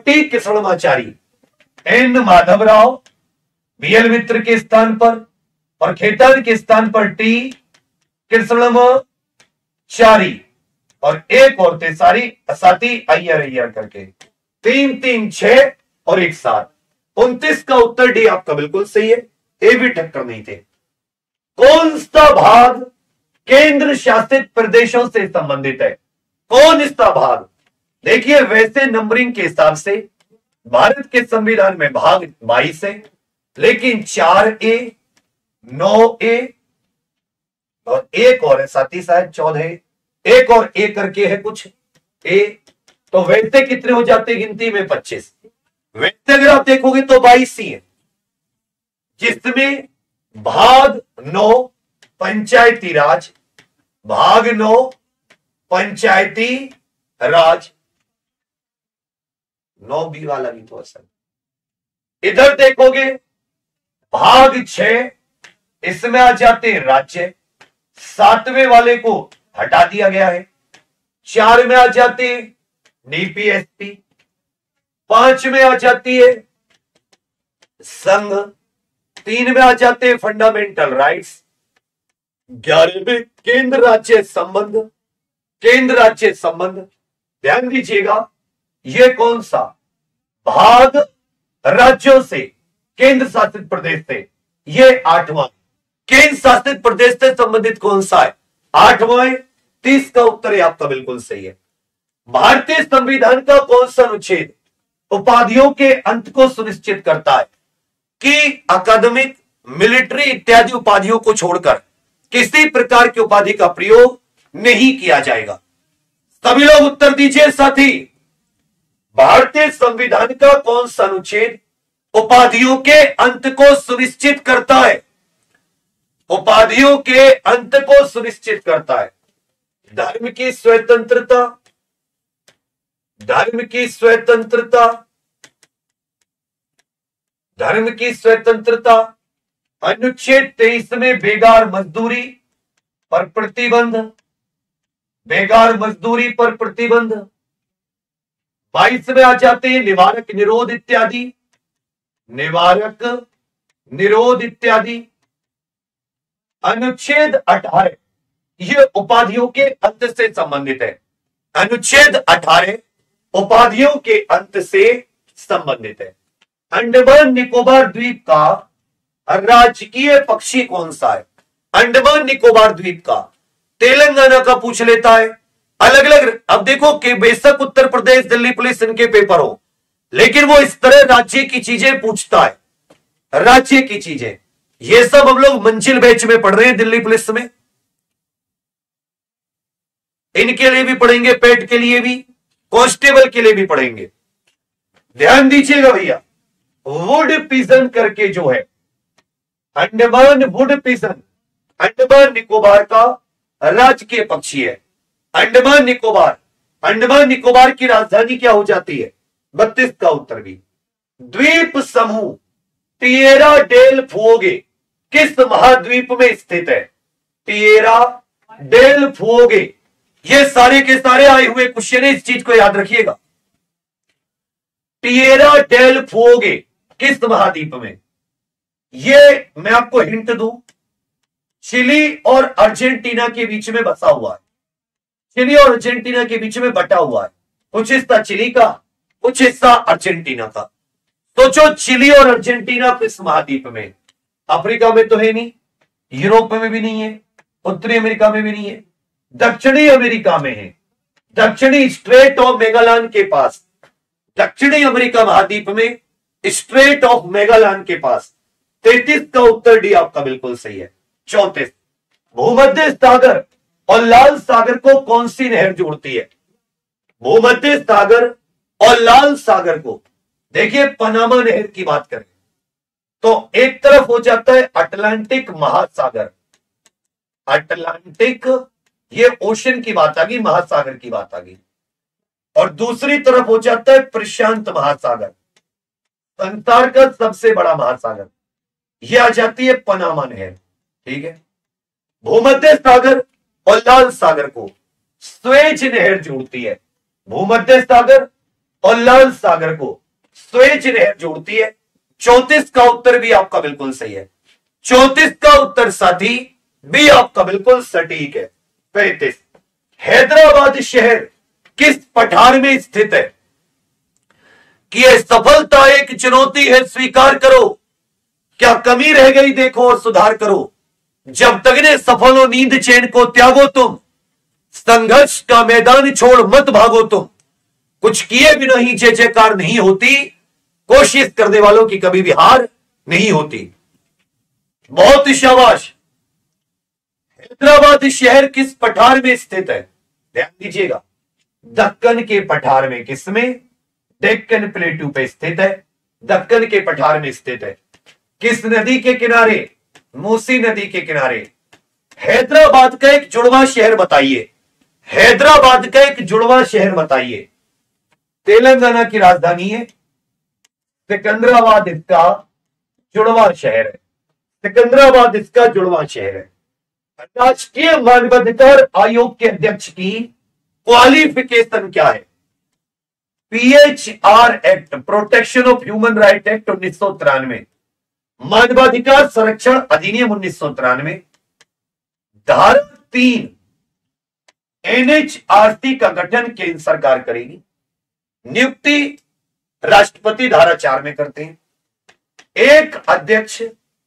Madhavrao BL Mitra के स्थान पर, और खेतन के स्थान पर टी, कृष्णम चारी और एक और तेसारी असाती अय्यर अय्यर करके 3 3 6 और 1 7। 29 का उत्तर डी आपका बिल्कुल सही है, ए भी टक्कर नहीं थे। कौन सा भाग केंद्र शासित प्रदेशों से संबंधित है? कौन सा भाग? देखिए वैसे नंबरिंग के हिसाब से भारत के संविधान में भाग 22 है, लेकिन 4A 9A और एक और है साथ ही शायद 14, एक और ए करके है कुछ ए, तो वैसे कितने हो जाते गिनती में 25। वैसे अगर आप देखोगे तो 22 ही है, जिसमें भाग 9 पंचायती राज, भाग 9 पंचायती राज, 9B वाला भी तो असल। इधर देखोगे भाग 6, इसमें आ जाते हैं राज्य, 7वें वाले को हटा दिया गया है। 4 में आ जाते हैं डीपीएसपी, 5 में आ जाती है संघ, 3 में आ जाते हैं फंडामेंटल राइट्स, 11 में केंद्र राज्य संबंध, केंद्र राज्य संबंध। ध्यान दीजिएगा ये कौन सा भाग राज्यों से केंद्र शासित प्रदेश से, ये 8वां केंद्र शासित प्रदेश से संबंधित कौन सा है? 8वां। 30 का उत्तर है आपका बिल्कुल सही है। भारतीय संविधान का कौन सा अनुच्छेद उपाधियों के अंत को सुनिश्चित करता है कि अकादमिक, मिलिट्री इत्यादि उपाधियों को छोड़कर किसी प्रकार की उपाधि का प्रयोग नहीं किया जाएगा? सभी लोग उत्तर दीजिए साथी। भारतीय संविधान का कौन सा अनुच्छेद उपाधियों के अंत को सुनिश्चित करता है? उपाधियों के अंत को सुनिश्चित करता है। धर्म की स्वतंत्रता, धर्म की स्वतंत्रता, धर्म की स्वतंत्रता। अनुच्छेद 23 में बेगार मजदूरी पर प्रतिबंध, बेगार मजदूरी पर प्रतिबंध। 22 में आ जाते हैं निवारक निरोध इत्यादि, निवारक निरोध इत्यादि। अनुच्छेद 18 ये उपाधियों के अंत से संबंधित है। अनुच्छेद 18 उपाधियों के अंत से संबंधित है। अंडमान निकोबार द्वीप का राजकीय पक्षी कौन सा है? अंडमान निकोबार द्वीप का तेलंगाना का पूछ लेता है, अलग अलग। अब देखो कि बेशक उत्तर प्रदेश, दिल्ली पुलिस इनके पेपर हो, लेकिन वो इस तरह राज्य की चीजें पूछता है, राज्य की चीजें। ये सब हम लोग मंजिल बैच में पढ़ रहे हैं दिल्ली पुलिस में, इनके लिए भी पढ़ेंगे, पेट के लिए भी, कांस्टेबल के लिए भी पढ़ेंगे। ध्यान दीजिएगा भैया, वुड पिजन करके जो है अंडमान वुड पिजन, अंडमान निकोबार का राजकीय पक्षी है। अंडमान निकोबार, अंडमान निकोबार की राजधानी क्या हो जाती है? 32 का उत्तर भी। द्वीप समूह टिएरा डेल फुओगे किस महाद्वीप में स्थित है? Tierra del Fuego. ये सारे के सारे आए हुए क्वेश्चन है, इस चीज को याद रखिएगा। टिएरा डेल फुओगे किस महाद्वीप में? ये मैं आपको हिंट दूं, चिली और अर्जेंटीना के बीच में बसा हुआ है, चिली और अर्जेंटीना के बीच में बटा हुआ है। कुछ हिस्सा चिली का, कुछ हिस्सा अर्जेंटीना का। सोचो चिली और अर्जेंटीना किस महाद्वीप में? अफ्रीका में तो है नहीं, यूरोप में भी नहीं है, उत्तरी अमेरिका में भी नहीं है, दक्षिणी अमेरिका में है, दक्षिणी स्ट्रेट ऑफ मेगालान के पास, दक्षिणी अमेरिका महाद्वीप में स्ट्रेट ऑफ मेगालान के पास। 33 का उत्तर डी आपका बिल्कुल सही है। 34 भूमध्य सागर और लाल सागर को कौन सी नहर जोड़ती है? भूमध्य सागर और लाल सागर को, देखिए पनामा नहर की बात करें तो एक तरफ हो जाता है अटलांटिक महासागर, अटलांटिक ये ओशन की बात आ गई, महासागर की बात आ गई, और दूसरी तरफ हो जाता है प्रशांत महासागर, संसार का सबसे बड़ा महासागर, यह आ जाती है पनामा नहर। ठीक है, भूमध्य सागर और लाल सागर को स्वेज नहर जोड़ती है, भूमध्य सागर और लाल सागर को स्वेज नहर जोड़ती है। 34 का उत्तर भी आपका बिल्कुल सही है। 34 का उत्तर साथी बी आपका बिल्कुल सटीक है। 35, हैदराबाद शहर किस पठार में स्थित है? कि यह सफलता एक चुनौती है, स्वीकार करो। क्या कमी रह गई देखो और सुधार करो। जब तक ने सफल हो नींद चैन को त्यागो तुम, संघर्ष का मैदान छोड़ मत भागो तुम। कुछ किए बिना ही जय जयकार नहीं होती, कोशिश करने वालों की कभी भी हार नहीं होती। बहुत शाबाश। हैदराबाद शहर किस पठार में स्थित है? ध्यान दीजिएगा, दक्कन के पठार में। किसमें? डेक्कन प्लेटू पे स्थित है, दक्कन के पठार में स्थित है। किस नदी के किनारे? मूसी नदी के किनारे। हैदराबाद का एक जुड़वा शहर बताइए, हैदराबाद का एक जुड़वा शहर बताइए। तेलंगाना की राजधानी है सिकंदराबाद, इसका जुड़वा शहर है। सिकंदराबाद इसका जुड़वा शहर है। राष्ट्रीय मानवाधिकार आयोग के अध्यक्ष की क्वालिफिकेशन क्या है? PHR act, protection of human right act 1993, मानवाधिकार संरक्षण अधिनियम 1993, धारा 3, NHRC का गठन केंद्र सरकार करेगी। नियुक्ति राष्ट्रपति धारा 4 में करते हैं। एक अध्यक्ष,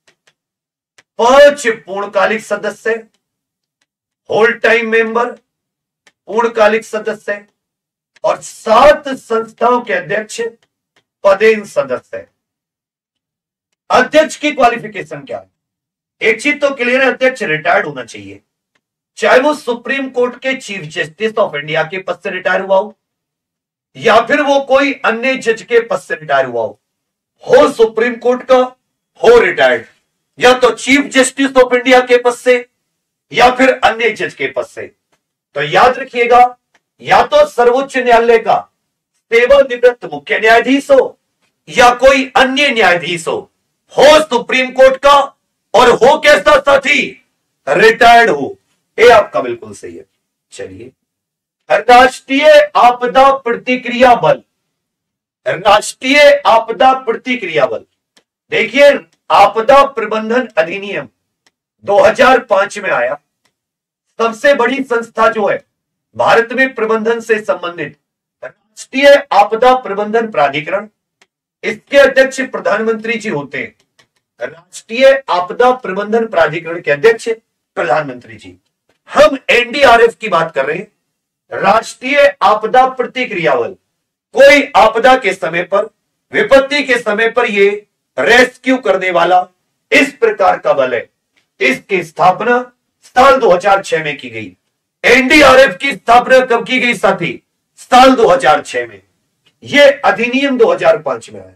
5 पूर्णकालिक सदस्य, होल टाइम मेंबर, पूर्णकालिक सदस्य और 7 संस्थाओं के अध्यक्ष, पदेन सदस्य। अध्यक्ष की क्वालिफिकेशन क्या है? एक चीज तो क्लियर है, अध्यक्ष रिटायर्ड होना चाहिए, चाहे वो सुप्रीम कोर्ट के चीफ जस्टिस ऑफ इंडिया के पद से रिटायर हुआ हो या फिर वो कोई अन्य जज के पद से रिटायर हुआ हो सुप्रीम कोर्ट का, हो रिटायर्ड, या तो चीफ जस्टिस ऑफ इंडिया के पद से या फिर अन्य जज के पद से। तो याद रखिएगा, या तो सर्वोच्च न्यायालय का सेवानिवृत्त मुख्य न्यायाधीश हो या कोई अन्य न्यायाधीश हो सुप्रीम कोर्ट का, और हो कैसा साथी? रिटायर्ड हो। ये आपका बिल्कुल सही है। चलिए, राष्ट्रीय आपदा प्रतिक्रिया बल, राष्ट्रीय आपदा प्रतिक्रिया बल, देखिए आपदा प्रबंधन अधिनियम 2005 में आया। सबसे बड़ी संस्था जो है भारत में प्रबंधन से संबंधित, राष्ट्रीय आपदा प्रबंधन प्राधिकरण, इसके अध्यक्ष प्रधानमंत्री जी होते हैं। राष्ट्रीय आपदा प्रबंधन प्राधिकरण के अध्यक्ष प्रधानमंत्री जी। हम NDRF की बात कर रहे हैं, राष्ट्रीय आपदा प्रतिक्रिया बल। कोई आपदा के समय पर, विपत्ति के समय पर ये रेस्क्यू करने वाला इस प्रकार का बल है। इसकी स्थापना साल 2006 में की गई। NDRF की स्थापना कब की गई साथी? साल 2006 में। यह अधिनियम 2005 में आया।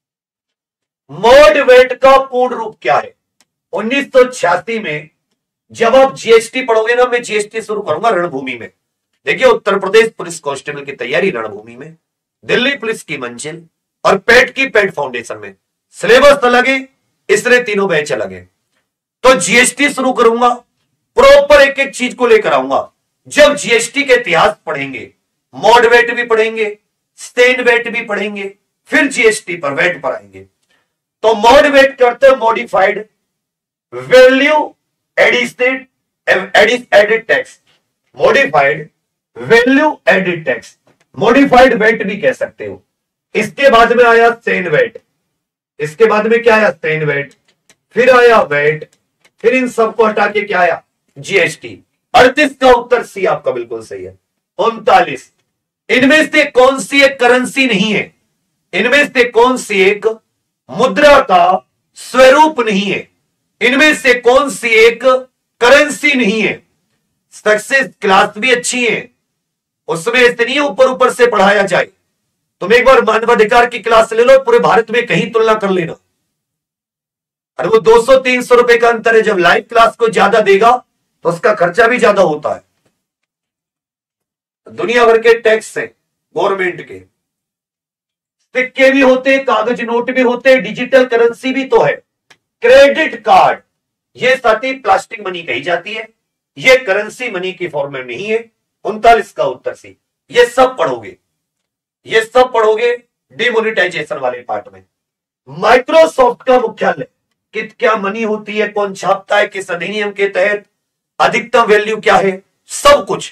मॉडवेट का पूर्ण रूप क्या है? 1986 में जब आप GST पढ़ोगे ना, मैं GST शुरू करूंगा रणभूमि में। देखिए, उत्तर प्रदेश पुलिस कांस्टेबल की तैयारी रणभूमि में, दिल्ली पुलिस की मंजिल और पेट की पेट फाउंडेशन में। सिलेबस अलग है, इसलिए तीनों बैच अलग है। तो GST शुरू करूंगा, प्रॉपर एक एक चीज को लेकर आऊंगा। जब GST के इतिहास पढ़ेंगे, मॉडवेट भी पढ़ेंगे, स्टैंडवेट भी पढ़ेंगे, फिर GST पर वेट पर आएंगे। तो मॉडवेट करते हैं modified value added tax, modified value added tax, modified VAT भी कह सकते हो। इसके बाद में आया स्टैंड वेट, इसके बाद में क्या आया? स्टैंड वेट, फिर आया वेट, फिर इन सबको हटा के क्या आया? GST। 38 का उत्तर सी आपका बिल्कुल सही है। 39, इनमें से कौन सी एक करेंसी नहीं है? इनमें से कौन सी एक मुद्रा का स्वरूप नहीं है? इनमें से कौन सी एक करेंसी नहीं है? सक्सेस क्लास भी अच्छी है, उसमें इतनी ऊपर ऊपर से पढ़ाया जाए। तुम एक बार मानवाधिकार की क्लास ले लो, पूरे भारत में कहीं तुलना कर लेना। अरे वो 200-300 रुपए का अंतर है। जब लाइव क्लास को ज्यादा देगा तो उसका खर्चा भी ज्यादा होता है। दुनिया भर के टैक्स है गवर्नमेंट के, सिक्के भी होते, कागज नोट भी होते, डिजिटल करेंसी भी तो है। क्रेडिट कार्ड, ये साथी प्लास्टिक मनी कही जाती है, ये करेंसी मनी की फॉर्म में नहीं है। 39 का उत्तर सी। ये सब पढ़ोगे, ये सब पढ़ोगे डिमोनेटाइजेशन वाले पार्ट में। माइक्रोसॉफ्ट का मुख्यालय क्या मनी होती है, कौन छापता है, किस अधिनियम के तहत, अधिकतम वैल्यू क्या है, सब कुछ।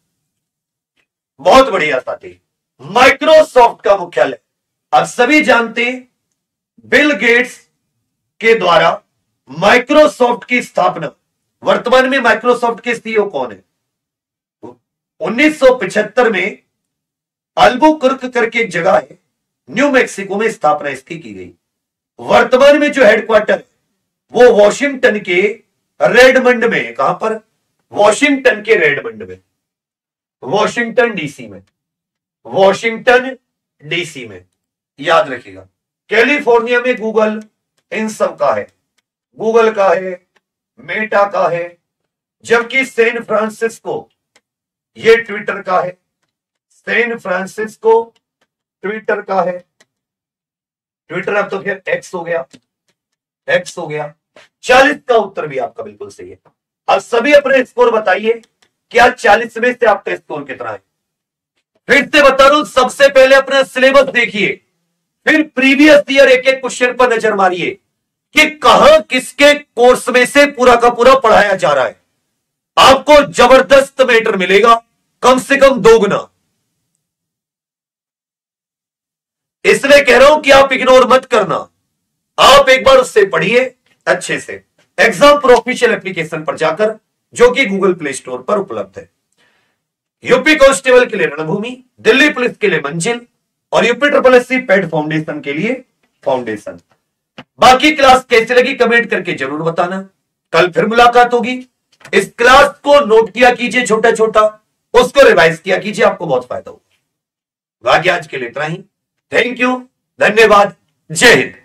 बहुत बढ़िया साथी। माइक्रोसॉफ्ट का मुख्यालय, आप सभी जानते हैं बिल गेट्स के द्वारा माइक्रोसॉफ्ट की स्थापना। वर्तमान में माइक्रोसॉफ्ट के सीईओ कौन है? 1975 में अल्बुकर्क करके एक जगह है, न्यू मैक्सिको में स्थापना इसकी की गई। वर्तमान में जो हेडक्वार्टर है वो वॉशिंगटन के रेडमंड में है। कहां पर? वॉशिंगटन के रेडमंड में, वॉशिंगटन डीसी में, वॉशिंगटन डीसी में, याद रखिएगा। कैलिफोर्निया में गूगल इन सब का है, गूगल का है, मेटा का है, जबकि सैन फ्रांसिस्को ये ट्विटर का है, सैन फ्रांसिस्को ट्विटर का है। ट्विटर अब तो फिर एक्स हो गया, एक्स हो गया। 40 का उत्तर भी आपका बिल्कुल सही है। अब सभी अपने स्कोर बताइए, क्या 40 में से आपका स्कोर कितना है? फिर से बता रहा हूं, सबसे पहले अपना सिलेबस देखिए, फिर प्रीवियस ईयर एक एक क्वेश्चन पर नजर मारिए कि कहां किसके कोर्स में से पूरा का पूरा पढ़ाया जा रहा है। आपको जबरदस्त मैटर मिलेगा, कम से कम 2 गुना। इसलिए कह रहा हूं कि आप इग्नोर मत करना, आप एक बार उससे पढ़िए अच्छे से। एग्जाम प्रो ऑफिशियल एप्लीकेशन पर जाकर, जो कि गूगल प्ले स्टोर पर उपलब्ध है। यूपी कांस्टेबल के लिए रणभूमि, दिल्ली पुलिस के लिए मंजिल और यूपी SSC पेड फाउंडेशन के लिए फाउंडेशन। बाकी क्लास कैसे लगी कमेंट करके जरूर बताना। कल फिर मुलाकात होगी। इस क्लास को नोट किया कीजिए छोटा छोटा, उसको रिवाइज किया कीजिए, आपको बहुत फायदा होगा। बाकी आज के लिए इतना ही। थैंक यू, धन्यवाद, जय हिंद।